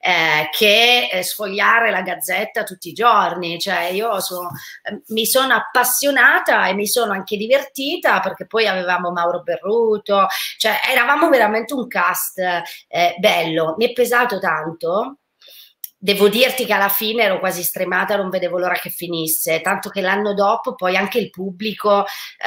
che sfogliare la Gazzetta tutti i giorni. Cioè io mi sono appassionata e mi sono anche divertita, perché poi avevamo Mauro Berruto, cioè eravamo veramente un cast bello. Mi è pesato tanto. Devo dirti che alla fine ero quasi stremata, non vedevo l'ora che finisse, tanto che l'anno dopo poi anche il pubblico,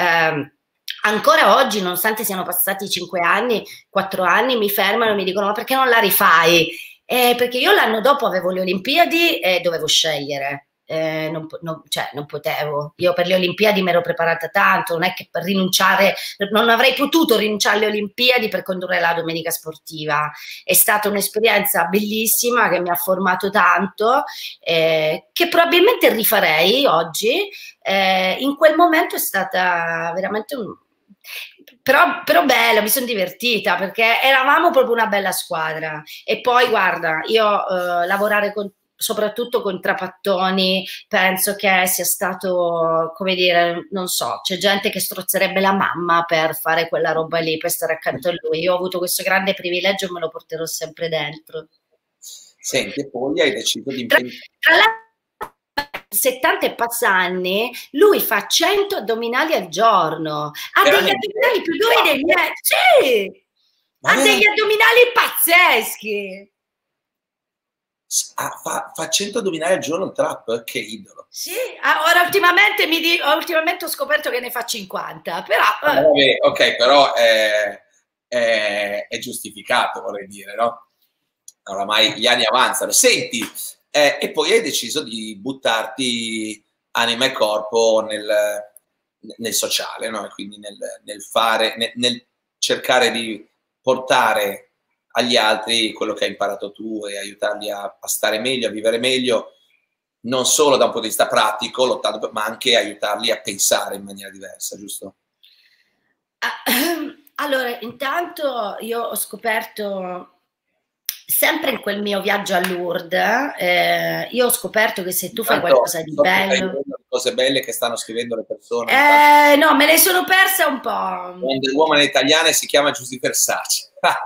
ancora oggi, nonostante siano passati 5 anni, 4 anni, mi fermano e mi dicono: ma perché non la rifai? Perché io l'anno dopo avevo le Olimpiadi e dovevo scegliere. Non potevo. Io per le Olimpiadi mi ero preparata tanto, non è che per rinunciare, non avrei potuto rinunciare alle Olimpiadi per condurre la domenica sportiva. È stata un'esperienza bellissima che mi ha formato tanto, che probabilmente rifarei oggi. In quel momento è stata veramente però bello, mi sono divertita perché eravamo proprio una bella squadra. E poi guarda, io lavorare soprattutto con Trapattoni penso che sia stato, come dire, non so, c'è gente che strozzerebbe la mamma per fare quella roba lì, per stare accanto a lui. Io ho avuto questo grande privilegio e me lo porterò sempre dentro. Senti, e poi hai deciso di tra l'altro 70 e passa anni, lui fa 100 addominali al giorno, ha degli addominali più duri dei miei, sì, ha degli addominali pazzeschi. Fa 100 addominali al giorno il Trap, che idolo. Sì, ora ultimamente ho scoperto che ne fa 50, però... Vabbè, ok, però è giustificato, vorrei dire, no? Oramai gli anni avanzano. Senti, e poi hai deciso di buttarti anima e corpo nel sociale, no? E quindi nel cercare di portare agli altri quello che hai imparato tu e aiutarli a stare meglio, a vivere meglio, non solo da un punto di vista pratico, lottando, ma anche aiutarli a pensare in maniera diversa, giusto? Allora, intanto io ho scoperto, sempre in quel mio viaggio a Lourdes, io ho scoperto che se tu fai qualcosa di bello... Cose belle che stanno scrivendo le persone. No, me le sono perse un po'. Wonder Woman italiana si chiama Giusy Versace.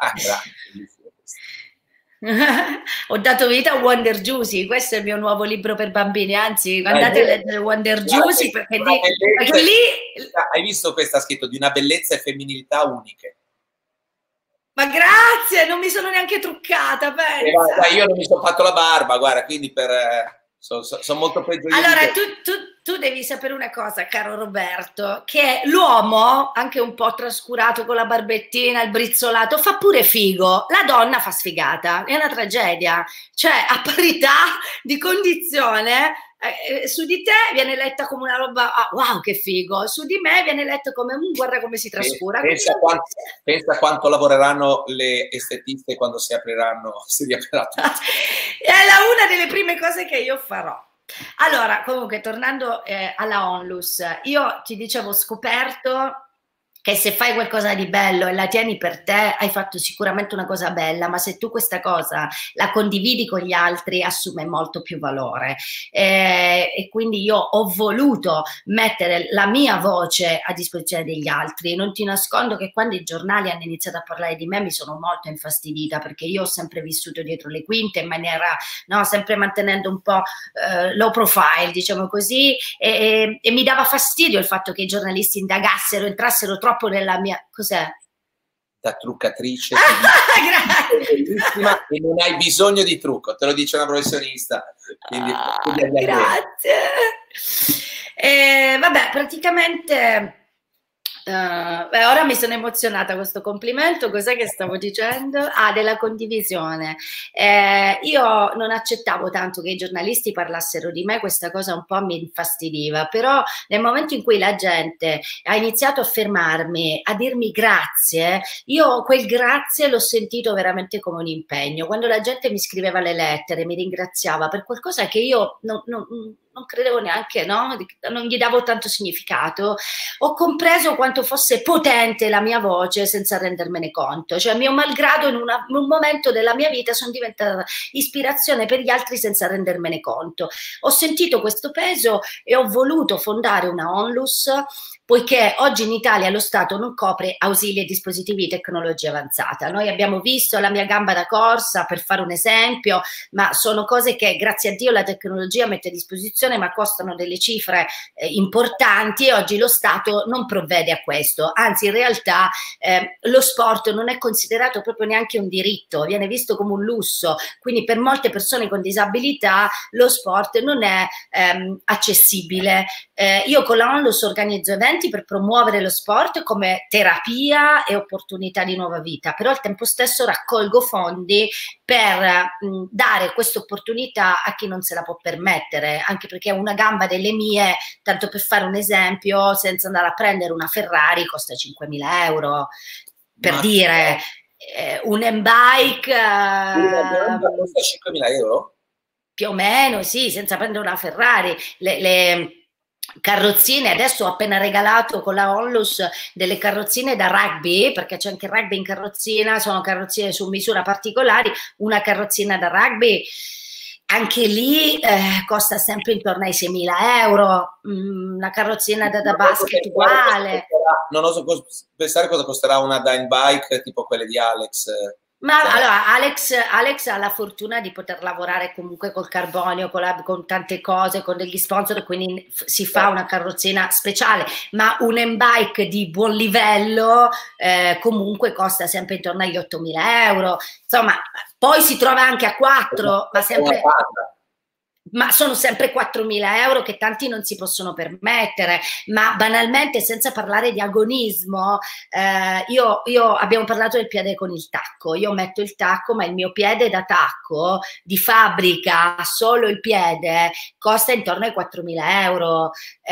Ho dato vita a Wonder Juicy, questo è il mio nuovo libro per bambini, anzi andate a leggere Wonder Juicy perché lì... Hai visto questa scritto di una bellezza e femminilità uniche. Ma grazie, non mi sono neanche truccata, pensa. Io non mi sono fatto la barba, guarda, quindi sono molto peggio. Allora, tu devi sapere una cosa, caro Roberto, che l'uomo, anche un po' trascurato con la barbettina, il brizzolato, fa pure figo. La donna fa sfigata, è una tragedia. Cioè, a parità di condizione, su di te viene letta come una roba, wow, che figo. Su di me viene letto come, guarda come si trascura. Pensa quanto lavoreranno le estetiste quando si riaprirà tutto. È una delle prime cose che io farò. Allora, comunque, tornando alla Onlus, io ti dicevo, ho scoperto che se fai qualcosa di bello e la tieni per te, hai fatto sicuramente una cosa bella, ma se tu questa cosa la condividi con gli altri, assume molto più valore. E quindi io ho voluto mettere la mia voce a disposizione degli altri. Non ti nascondo che quando i giornali hanno iniziato a parlare di me mi sono molto infastidita, perché io ho sempre vissuto dietro le quinte in maniera, no, sempre mantenendo un po' low profile, diciamo così, e mi dava fastidio il fatto che i giornalisti indagassero, entrassero troppo nella mia... Cos'è? Da truccatrice bellissima, e non hai bisogno di trucco, te lo dice una professionista. Quindi, grazie. Vabbè, praticamente Ora mi sono emozionata a questo complimento. Cos'è che stavo dicendo? Ah, della condivisione. Io non accettavo tanto che i giornalisti parlassero di me, questa cosa un po' mi infastidiva, però nel momento in cui la gente ha iniziato a fermarmi, a dirmi grazie, io quel grazie l'ho sentito veramente come un impegno. Quando la gente mi scriveva le lettere, mi ringraziava per qualcosa che io non credevo neanche, no? Non gli davo tanto significato, ho compreso quanto fosse potente la mia voce senza rendermene conto, cioè mio malgrado in un momento della mia vita sono diventata ispirazione per gli altri senza rendermene conto. Ho sentito questo peso e ho voluto fondare una onlus, poiché oggi in Italia lo Stato non copre ausili e dispositivi di tecnologia avanzata. Noi abbiamo visto la mia gamba da corsa, per fare un esempio, ma sono cose che grazie a Dio la tecnologia mette a disposizione, ma costano delle cifre importanti, e oggi lo Stato non provvede a questo. Anzi, in realtà lo sport non è considerato proprio neanche un diritto, viene visto come un lusso, quindi per molte persone con disabilità lo sport non è accessibile. Io con la Onlus organizzo eventi per promuovere lo sport come terapia e opportunità di nuova vita, però al tempo stesso raccolgo fondi per dare questa opportunità a chi non se la può permettere, anche perché una gamba delle mie, tanto per fare un esempio, senza andare a prendere una Ferrari, costa 5.000 euro, per dire, un M-Bike costa 5.000 euro? Più o meno, sì, senza prendere una Ferrari. Le carrozzine, adesso ho appena regalato con la Onlus delle carrozzine da rugby, perché c'è anche il rugby in carrozzina, sono carrozzine su misura particolari, una carrozzina da rugby, anche lì costa sempre intorno ai 6.000 euro, una carrozzina da basket uguale. Non oso pensare cosa costerà una dime bike tipo quelle di Alex. Ma allora Alex ha la fortuna di poter lavorare comunque col carbonio, con tante cose, con degli sponsor, quindi si fa una carrozzina speciale, ma un M-Bike di buon livello comunque costa sempre intorno agli 8.000 euro, insomma, poi si trova anche a 4, ma sono sempre 4.000 euro che tanti non si possono permettere. Ma banalmente, senza parlare di agonismo, abbiamo parlato del piede con il tacco. Io metto il tacco, ma il mio piede da tacco di fabbrica, solo il piede, costa intorno ai 4.000 euro.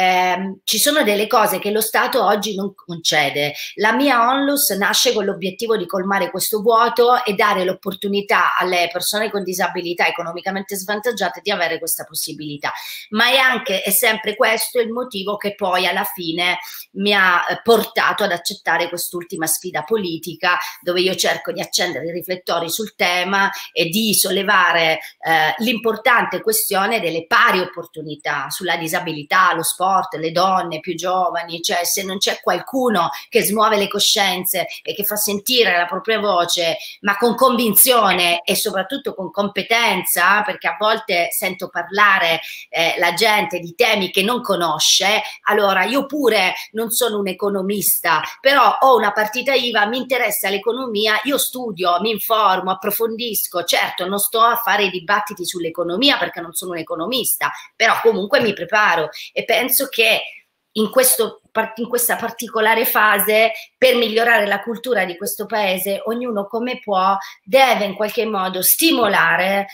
Ci sono delle cose che lo Stato oggi non concede. La mia Onlus nasce con l'obiettivo di colmare questo vuoto e dare l'opportunità alle persone con disabilità economicamente svantaggiate di avere questa possibilità, ma è sempre questo il motivo che poi alla fine mi ha portato ad accettare quest'ultima sfida politica, dove io cerco di accendere i riflettori sul tema e di sollevare l'importante questione delle pari opportunità sulla disabilità, lo sport, le donne più giovani, cioè se non c'è qualcuno che smuove le coscienze e che fa sentire la propria voce, ma con convinzione e soprattutto con competenza, perché a volte sento parlare la gente di temi che non conosce. Allora, io pure non sono un economista, però ho una partita IVA, mi interessa l'economia, io studio, mi informo, approfondisco. Certo, non sto a fare i dibattiti sull'economia perché non sono un economista, però comunque mi preparo e penso che in questa particolare fase, per migliorare la cultura di questo paese, ognuno come può deve in qualche modo stimolare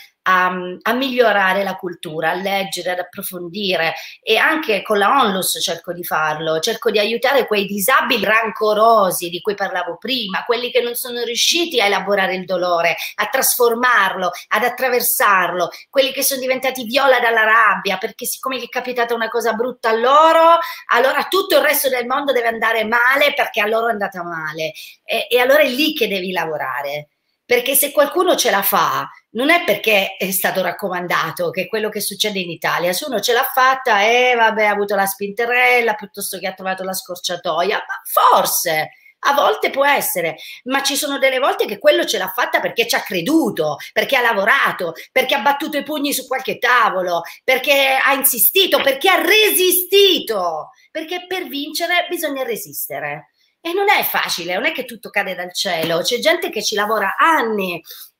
a migliorare la cultura, a leggere, ad approfondire, e anche con la Onlus cerco di farlo, cerco di aiutare quei disabili rancorosi di cui parlavo prima, quelli che non sono riusciti a elaborare il dolore, a trasformarlo, ad attraversarlo, quelli che sono diventati viola dalla rabbia, perché siccome gli è capitata una cosa brutta a loro, allora tutto il resto del mondo deve andare male perché a loro è andata male, e allora è lì che devi lavorare. Perché se qualcuno ce la fa, non è perché è stato raccomandato, che è quello che succede in Italia. Se uno ce l'ha fatta, vabbè, ha avuto la spinterella, piuttosto che ha trovato la scorciatoia, ma forse, a volte può essere, ma ci sono delle volte che quello ce l'ha fatta perché ci ha creduto, perché ha lavorato, perché ha battuto i pugni su qualche tavolo, perché ha insistito, perché ha resistito, perché per vincere bisogna resistere. E non è facile, non è che tutto cade dal cielo, c'è gente che ci lavora anni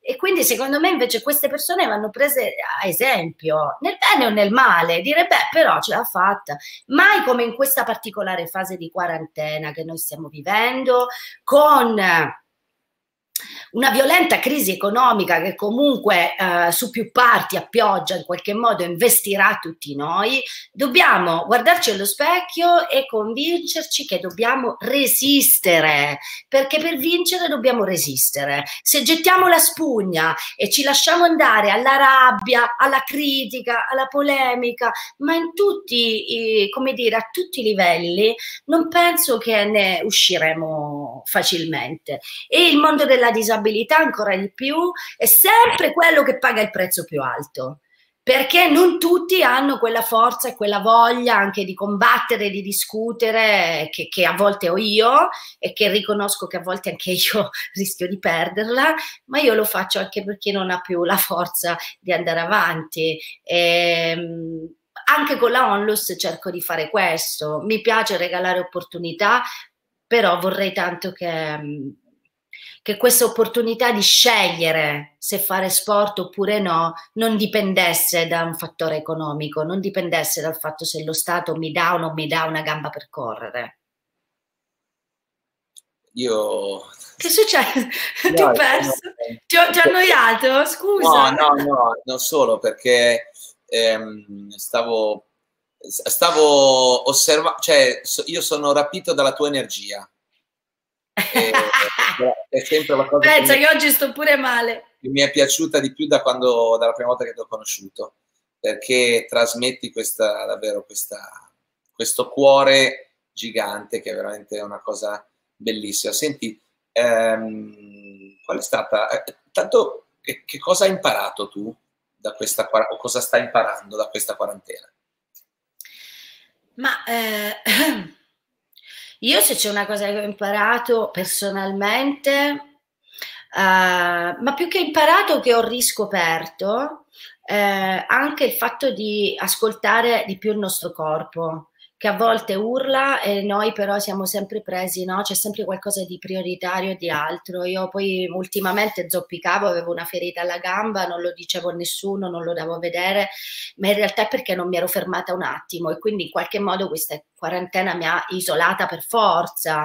E quindi secondo me invece queste persone vanno prese a esempio, nel bene o nel male, dire beh però ce l'ha fatta, mai come in questa particolare fase di quarantena che noi stiamo vivendo, con una violenta crisi economica che comunque su più parti a pioggia in qualche modo investirà tutti noi, dobbiamo guardarci allo specchio e convincerci che dobbiamo resistere, perché per vincere dobbiamo resistere. Se gettiamo la spugna e ci lasciamo andare alla rabbia, alla critica, alla polemica, ma in tutti, come dire, a tutti i livelli, non penso che ne usciremo facilmente. E il mondo della disabilità ancora di più è sempre quello che paga il prezzo più alto, perché non tutti hanno quella forza e quella voglia anche di combattere, di discutere che a volte ho io e che riconosco che a volte anche io rischio di perderla, ma io lo faccio anche perché non ha più la forza di andare avanti. Anche con la Onlus cerco di fare questo, mi piace regalare opportunità, però vorrei tanto che questa opportunità di scegliere se fare sport oppure no non dipendesse da un fattore economico, non dipendesse dal fatto se lo Stato mi dà o non mi dà una gamba per correre. Io... Che succede? No, ti ho perso? Ti ho annoiato? Scusa. No, non solo, perché stavo osservando, cioè io sono rapito dalla tua energia. È sempre la cosa pensa che oggi sto pure male, che mi è piaciuta di più dalla prima volta che ti ho conosciuto, perché trasmetti davvero questo cuore gigante, che è veramente una cosa bellissima. Senti, qual è stata tanto che cosa hai imparato tu da questa, o cosa stai imparando da questa quarantena? Ma io se c'è una cosa che ho imparato personalmente, ma più che imparato che ho riscoperto, anche il fatto di ascoltare di più il nostro corpo, che a volte urla e noi però siamo sempre presi, no? C'è sempre qualcosa di prioritario e di altro. Io poi ultimamente zoppicavo, avevo una ferita alla gamba, non lo dicevo a nessuno, non lo davo a vedere, ma in realtà è perché non mi ero fermata un attimo e quindi in qualche modo questa quarantena mi ha isolata per forza,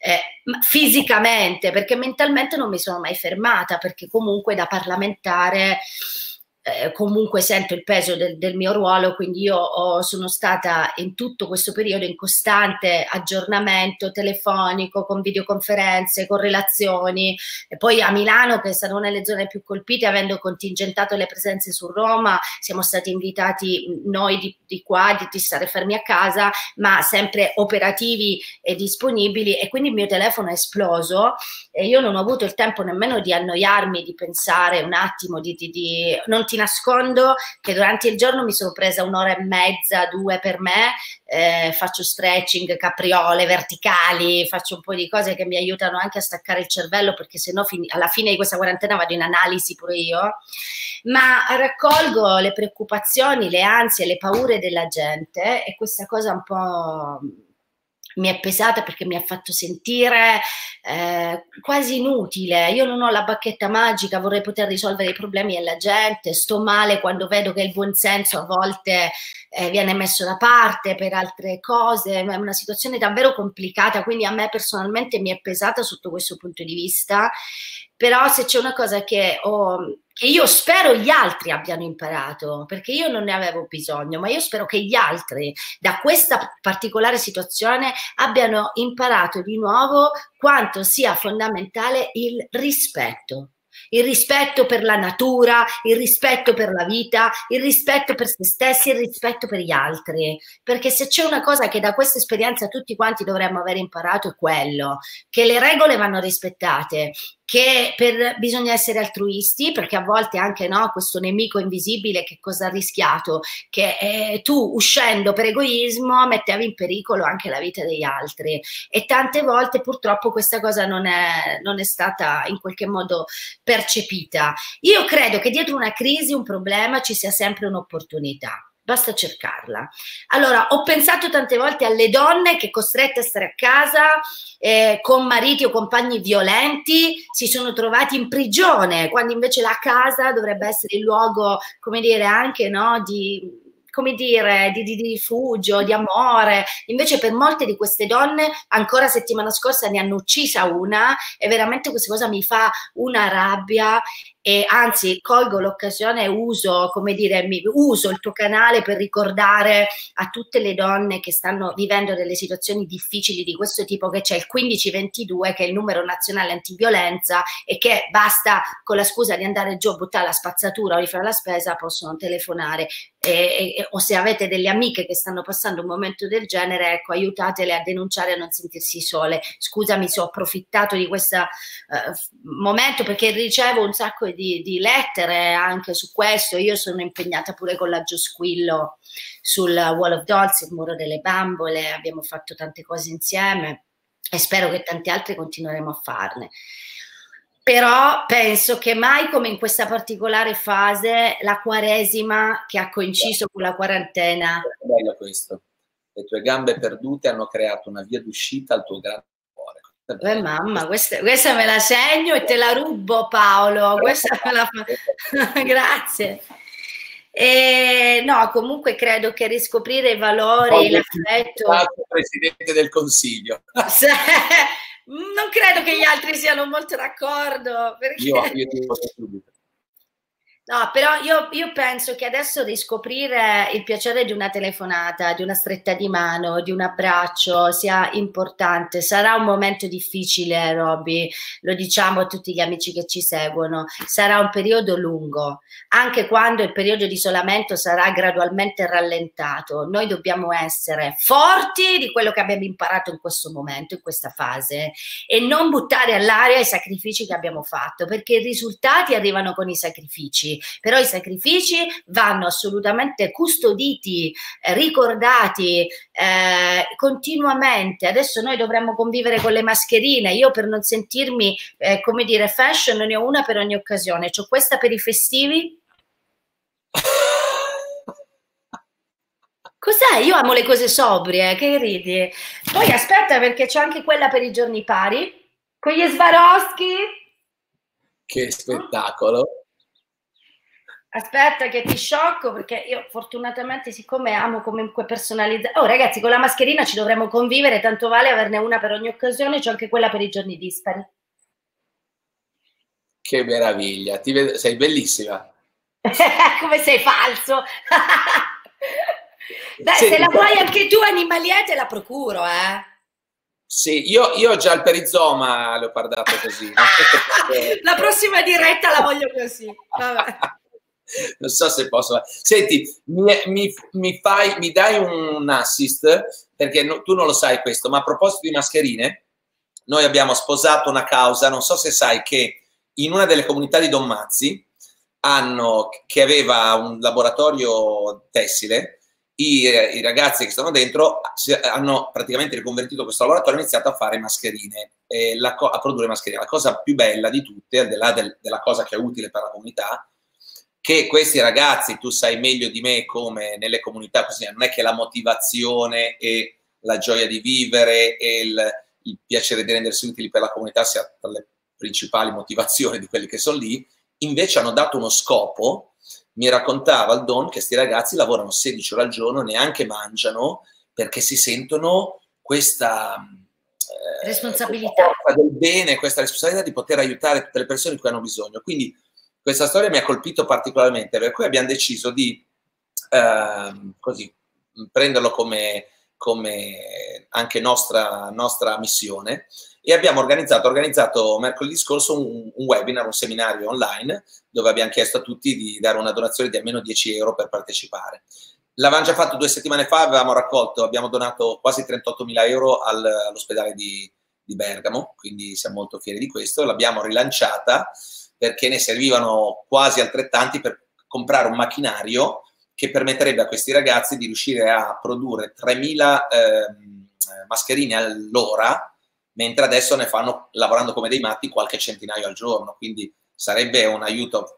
fisicamente, perché mentalmente non mi sono mai fermata, perché comunque da parlamentare comunque sento il peso del mio ruolo, quindi io sono stata in tutto questo periodo in costante aggiornamento telefonico, con videoconferenze, con relazioni, e poi a Milano, che è stata una delle zone più colpite, avendo contingentato le presenze su Roma, siamo stati invitati noi di qua di stare fermi a casa, ma sempre operativi e disponibili, e quindi il mio telefono è esploso e io non ho avuto il tempo nemmeno di annoiarmi, di pensare un attimo, non ti nascondo che durante il giorno mi sono presa 1 ora e mezza, 2 per me, faccio stretching, capriole, verticali, faccio un po' di cose che mi aiutano anche a staccare il cervello, perché sennò alla fine di questa quarantena vado in analisi pure io, ma raccolgo le preoccupazioni, le ansie, le paure della gente, e questa cosa un po' mi è pesata perché mi ha fatto sentire quasi inutile. Io non ho la bacchetta magica, vorrei poter risolvere i problemi della gente, sto male quando vedo che il buonsenso a volte viene messo da parte per altre cose, è una situazione davvero complicata, quindi a me personalmente mi è pesata sotto questo punto di vista. Però se c'è una cosa che io spero gli altri abbiano imparato, perché io non ne avevo bisogno, ma io spero che gli altri da questa particolare situazione abbiano imparato di nuovo quanto sia fondamentale il rispetto per la natura, il rispetto per la vita, il rispetto per se stessi, il rispetto per gli altri, perché se c'è una cosa che da questa esperienza tutti quanti dovremmo aver imparato è quello, che le regole vanno rispettate, che bisogna essere altruisti, perché a volte anche no, questo nemico invisibile che cosa ha rischiato? Che tu uscendo per egoismo mettevi in pericolo anche la vita degli altri, e tante volte purtroppo questa cosa non è stata in qualche modo percepita. Io credo che dietro una crisi, un problema, ci sia sempre un'opportunità. basta cercarla. Allora, ho pensato tante volte alle donne che costrette a stare a casa con mariti o compagni violenti si sono trovati in prigione, quando invece la casa dovrebbe essere il luogo, come dire, anche, no, di come dire, di rifugio, di amore. Invece per molte di queste donne, ancora settimana scorsa ne hanno uccisa una, e veramente questa cosa mi fa una rabbia. E anzi colgo l'occasione e uso, come dire, uso il tuo canale per ricordare a tutte le donne che stanno vivendo delle situazioni difficili di questo tipo che c'è il 1522, che è il numero nazionale antiviolenza, e che basta, con la scusa di andare giù a buttare la spazzatura o di fare la spesa, possono telefonare. O se avete delle amiche che stanno passando un momento del genere, ecco, aiutatele a denunciare e a non sentirsi sole. Scusami se ho approfittato di questo momento, perché ricevo un sacco di lettere anche su questo. Io sono impegnata pure con la Giosquillo sul Wall of Dolls, il muro delle bambole, abbiamo fatto tante cose insieme e spero che tanti altri continueremo a farne. Però penso che mai come in questa particolare fase, la Quaresima che ha coinciso con la quarantena. È bello questo. Le tue gambe perdute hanno creato una via d'uscita al tuo grande cuore. Mamma, questa me la segno e te la rubo, Paolo. Questa me la fa... Grazie. No, comunque credo che riscoprire i valori, l'affetto... Presidente del Consiglio. Non credo che gli altri siano molto d'accordo. Perché... Io dico subito. No, però io penso che adesso riscoprire il piacere di una telefonata, di una stretta di mano, di un abbraccio sia importante. Sarà un momento difficile, Roby, lo diciamo a tutti gli amici che ci seguono, sarà un periodo lungo, anche quando il periodo di isolamento sarà gradualmente rallentato. Noi dobbiamo essere forti di quello che abbiamo imparato in questo momento, in questa fase, e non buttare all'aria i sacrifici che abbiamo fatto, perché i risultati arrivano con i sacrifici. Però i sacrifici vanno assolutamente custoditi, ricordati continuamente. Adesso noi dovremmo convivere con le mascherine. Io, per non sentirmi, come dire, fashion, ne ho una per ogni occasione. C'ho questa per i festivi. Cos'è? Io amo le cose sobrie, che ridi? Poi aspetta, perché c'ho anche quella per i giorni pari, con gli Swarovski. Che spettacolo! Aspetta che ti sciocco, perché io fortunatamente, siccome amo comunque personalizzare... Oh ragazzi, con la mascherina ci dovremmo convivere, tanto vale averne una per ogni occasione, c'ho anche quella per i giorni dispari. Che meraviglia, sei bellissima. Come sei falso! Beh, sì, se la vuoi anche tu, Animalia, te la procuro, Sì, io ho già il perizoma leopardato così. La prossima diretta la voglio così. Vabbè. Non so se posso. Senti, mi dai un assist, perché tu non lo sai questo, ma a proposito di mascherine, noi abbiamo sposato una causa, non so se sai che in una delle comunità di Don Mazzi, che aveva un laboratorio tessile, i ragazzi che stanno dentro hanno praticamente riconvertito questo laboratorio e iniziato a fare mascherine, a produrre mascherine. La cosa più bella di tutte, al di là della cosa che è utile per la comunità, che questi ragazzi, tu sai meglio di me come nelle comunità così, non è che la motivazione e la gioia di vivere e il piacere di rendersi utili per la comunità sia tra le principali motivazioni di quelli che sono lì, invece hanno dato uno scopo. Mi raccontava il Don che questi ragazzi lavorano 16 ore al giorno, neanche mangiano, perché si sentono questa responsabilità del bene, questa responsabilità di poter aiutare tutte le persone che hanno bisogno. Quindi questa storia mi ha colpito particolarmente, per cui abbiamo deciso di così, prenderlo come anche nostra missione, e abbiamo organizzato mercoledì scorso un webinar, un seminario online, dove abbiamo chiesto a tutti di dare una donazione di almeno 10 euro per partecipare. L'avevamo già fatto 2 settimane fa, abbiamo donato quasi 38.000 euro all'ospedale di Bergamo, quindi siamo molto fieri di questo. L'abbiamo rilanciata perché ne servivano quasi altrettanti per comprare un macchinario che permetterebbe a questi ragazzi di riuscire a produrre 3.000 mascherine all'ora, mentre adesso ne fanno, lavorando come dei matti, qualche centinaio al giorno. Quindi sarebbe un aiuto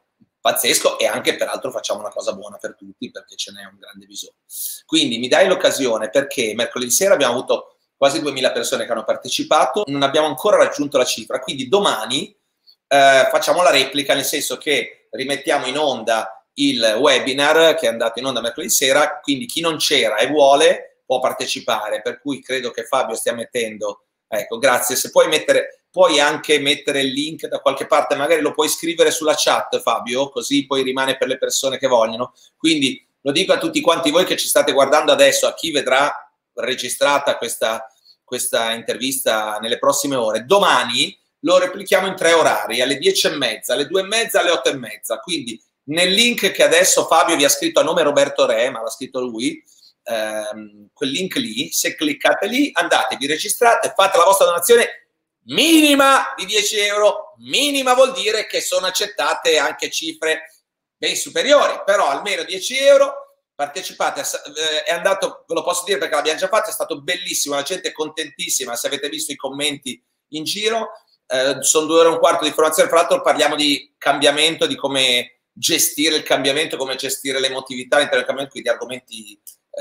pazzesco, e anche peraltro facciamo una cosa buona per tutti perché ce n'è un grande bisogno. Quindi mi dai l'occasione, perché mercoledì sera abbiamo avuto quasi 2000 persone che hanno partecipato, non abbiamo ancora raggiunto la cifra, quindi domani facciamo la replica, nel senso che rimettiamo in onda il webinar che è andato in onda mercoledì sera, quindi chi non c'era e vuole può partecipare, per cui credo che Fabio stia mettendo, ecco, grazie, se puoi anche mettere il link da qualche parte, magari lo puoi scrivere sulla chat, Fabio, così poi rimane per le persone che vogliono. Quindi lo dico a tutti quanti voi che ci state guardando adesso, a chi vedrà registrata questa intervista nelle prossime ore. Domani lo replichiamo in 3 orari, alle 10:30, alle 2:30, alle 8:30. Quindi nel link che adesso Fabio vi ha scritto a nome Roberto Re, ma l'ha scritto lui, quel link lì, se cliccate lì, andate, vi registrate, fate la vostra donazione minima di 10 euro, minima vuol dire che sono accettate anche cifre ben superiori, però almeno 10 euro, partecipate, è andato, ve lo posso dire perché l'abbiamo già fatto, è stato bellissimo, la gente è contentissima, se avete visto i commenti in giro, sono 2 ore e un quarto di informazione, fra l'altro parliamo di cambiamento, di come gestire il cambiamento, come gestire l'emotività all'interno del cambiamento, quindi argomenti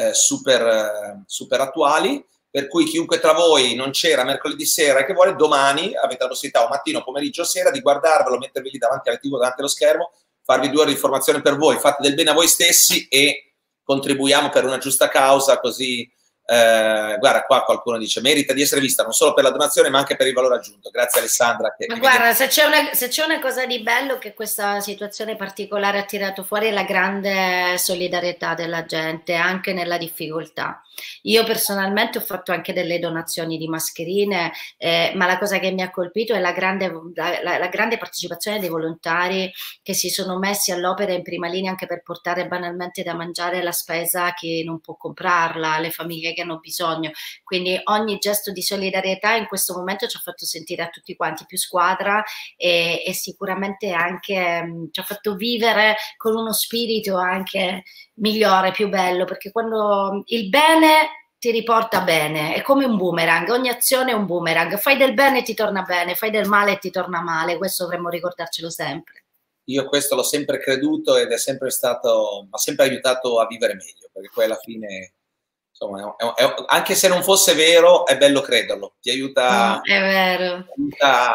super attuali. Per cui chiunque tra voi non c'era mercoledì sera e che vuole, domani avete la possibilità, o mattino, pomeriggio, sera, di guardarvelo, mettervi lì davanti alla TV, davanti allo schermo, farvi 2 ore di formazione per voi, fate del bene a voi stessi e contribuiamo per una giusta causa, così, guarda, qua qualcuno dice, merita di essere vista non solo per la donazione, ma anche per il valore aggiunto. Grazie Alessandra. Ma guarda, se c'è una cosa di bello che questa situazione particolare ha tirato fuori è la grande solidarietà della gente, anche nella difficoltà. Io personalmente ho fatto anche delle donazioni di mascherine, ma la cosa che mi ha colpito è la grande partecipazione dei volontari che si sono messi all'opera in prima linea anche per portare banalmente da mangiare la spesa a chi non può comprarla, alle famiglie che hanno bisogno. Quindi ogni gesto di solidarietà in questo momento ci ha fatto sentire a tutti quanti più squadra e sicuramente anche ci ha fatto vivere con uno spirito anche migliore, più bello, perché quando il bene ti riporta bene, è come un boomerang, ogni azione è un boomerang, fai del bene e ti torna bene, fai del male e ti torna male, questo dovremmo ricordarcelo sempre. Io questo l'ho sempre creduto ed è sempre stato, mi ha sempre aiutato a vivere meglio, perché poi alla fine, insomma, anche se non fosse vero, è bello crederlo, ti aiuta, è vero. Aiuta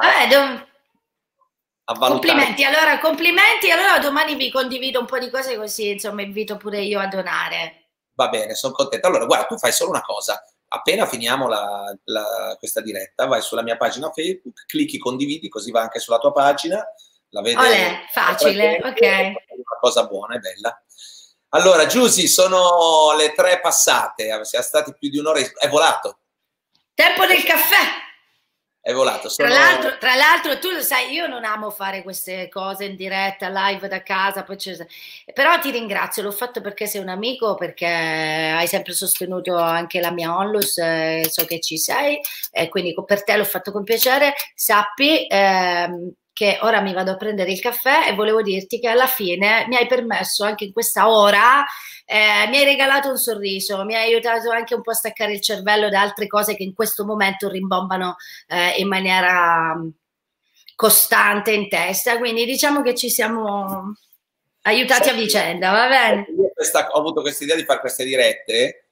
a valutare. Complimenti, allora domani vi condivido un po' di cose così, insomma, invito pure io a donare. Va bene, sono contenta. Allora, guarda, tu fai solo una cosa, appena finiamo questa diretta, vai sulla mia pagina Facebook, clicchi condividi, così va anche sulla tua pagina, la vede. Olè, facile, ok. Una cosa buona, è bella. Allora, Giusy, sono le 3 passate, siamo stati più di un'ora, è volato. Tempo del caffè. È volato. Tra l'altro, tu lo sai, io non amo fare queste cose in diretta, live da casa, però ti ringrazio, l'ho fatto perché sei un amico, perché hai sempre sostenuto anche la mia onlus, so che ci sei, quindi per te l'ho fatto con piacere. Sappi che ora mi vado a prendere il caffè e volevo dirti che alla fine mi hai permesso anche in questa ora, mi hai regalato un sorriso, mi hai aiutato anche un po' a staccare il cervello da altre cose che in questo momento rimbombano in maniera costante in testa, quindi diciamo che ci siamo aiutati a vicenda, va bene? Io ho avuto questa idea di fare queste dirette,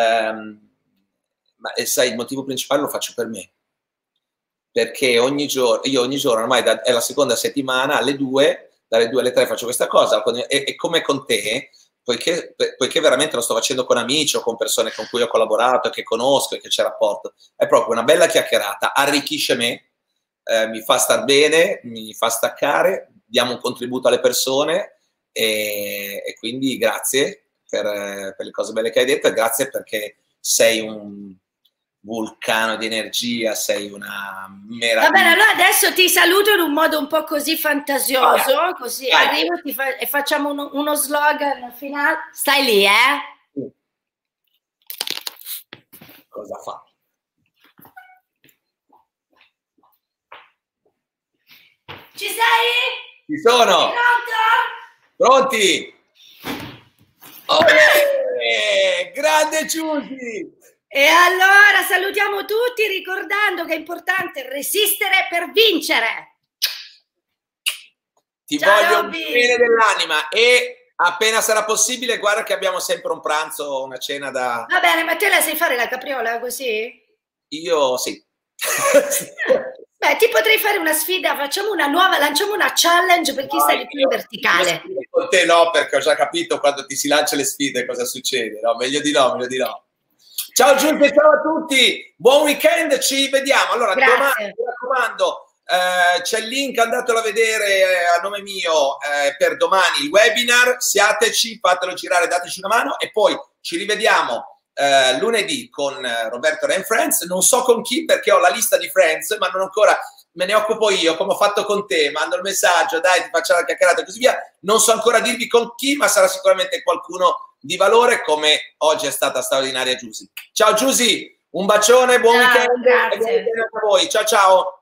ma sai, il motivo principale lo faccio per me, perché io ogni giorno, ormai è la seconda settimana, dalle 2 alle 3 faccio questa cosa, e come con te, poiché veramente lo sto facendo con amici o con persone con cui ho collaborato, che conosco e che c'è rapporto, è proprio una bella chiacchierata, arricchisce me, mi fa star bene, mi fa staccare, diamo un contributo alle persone e quindi grazie per le cose belle che hai detto e grazie perché sei un vulcano di energia, sei una meraviglia. Va bene, allora adesso ti saluto in un modo un po' così fantasioso, così arrivo e facciamo uno slogan finale. Stai lì, Cosa fa? Ci sei? Ci sono! Pronti? Grande Giusy! E allora salutiamo tutti ricordando che è importante resistere per vincere. Ti Ciao, voglio Robby. bene dell'anima e appena sarà possibile, guarda che abbiamo sempre un pranzo, una cena da... Va bene, ma te la sai fare la capriola così? Io sì. Beh, ti potrei fare una sfida, facciamo una nuova, lanciamo una challenge per chi sta di più in verticale. Con te no, perché ho già capito quando ti si lancia le sfide cosa succede. No, meglio di no, meglio di no. Ciao Giulia, ciao a tutti, buon weekend, ci vediamo. Allora, domani, mi raccomando, c'è il link, andatelo a vedere a nome mio per domani il webinar, siateci, fatelo girare, dateci una mano e poi ci rivediamo lunedì con Roberto Re and Friends, non so con chi perché ho la lista di Friends, ma non ancora me ne occupo io, come ho fatto con te, mando il messaggio, dai, ti faccio la chiacchierata e così via, non so ancora dirvi con chi, ma sarà sicuramente qualcuno di valore come oggi è stata straordinaria Giusy. Ciao Giusy, un bacione, buon weekend Grazie. e buon weekend a voi, ciao ciao!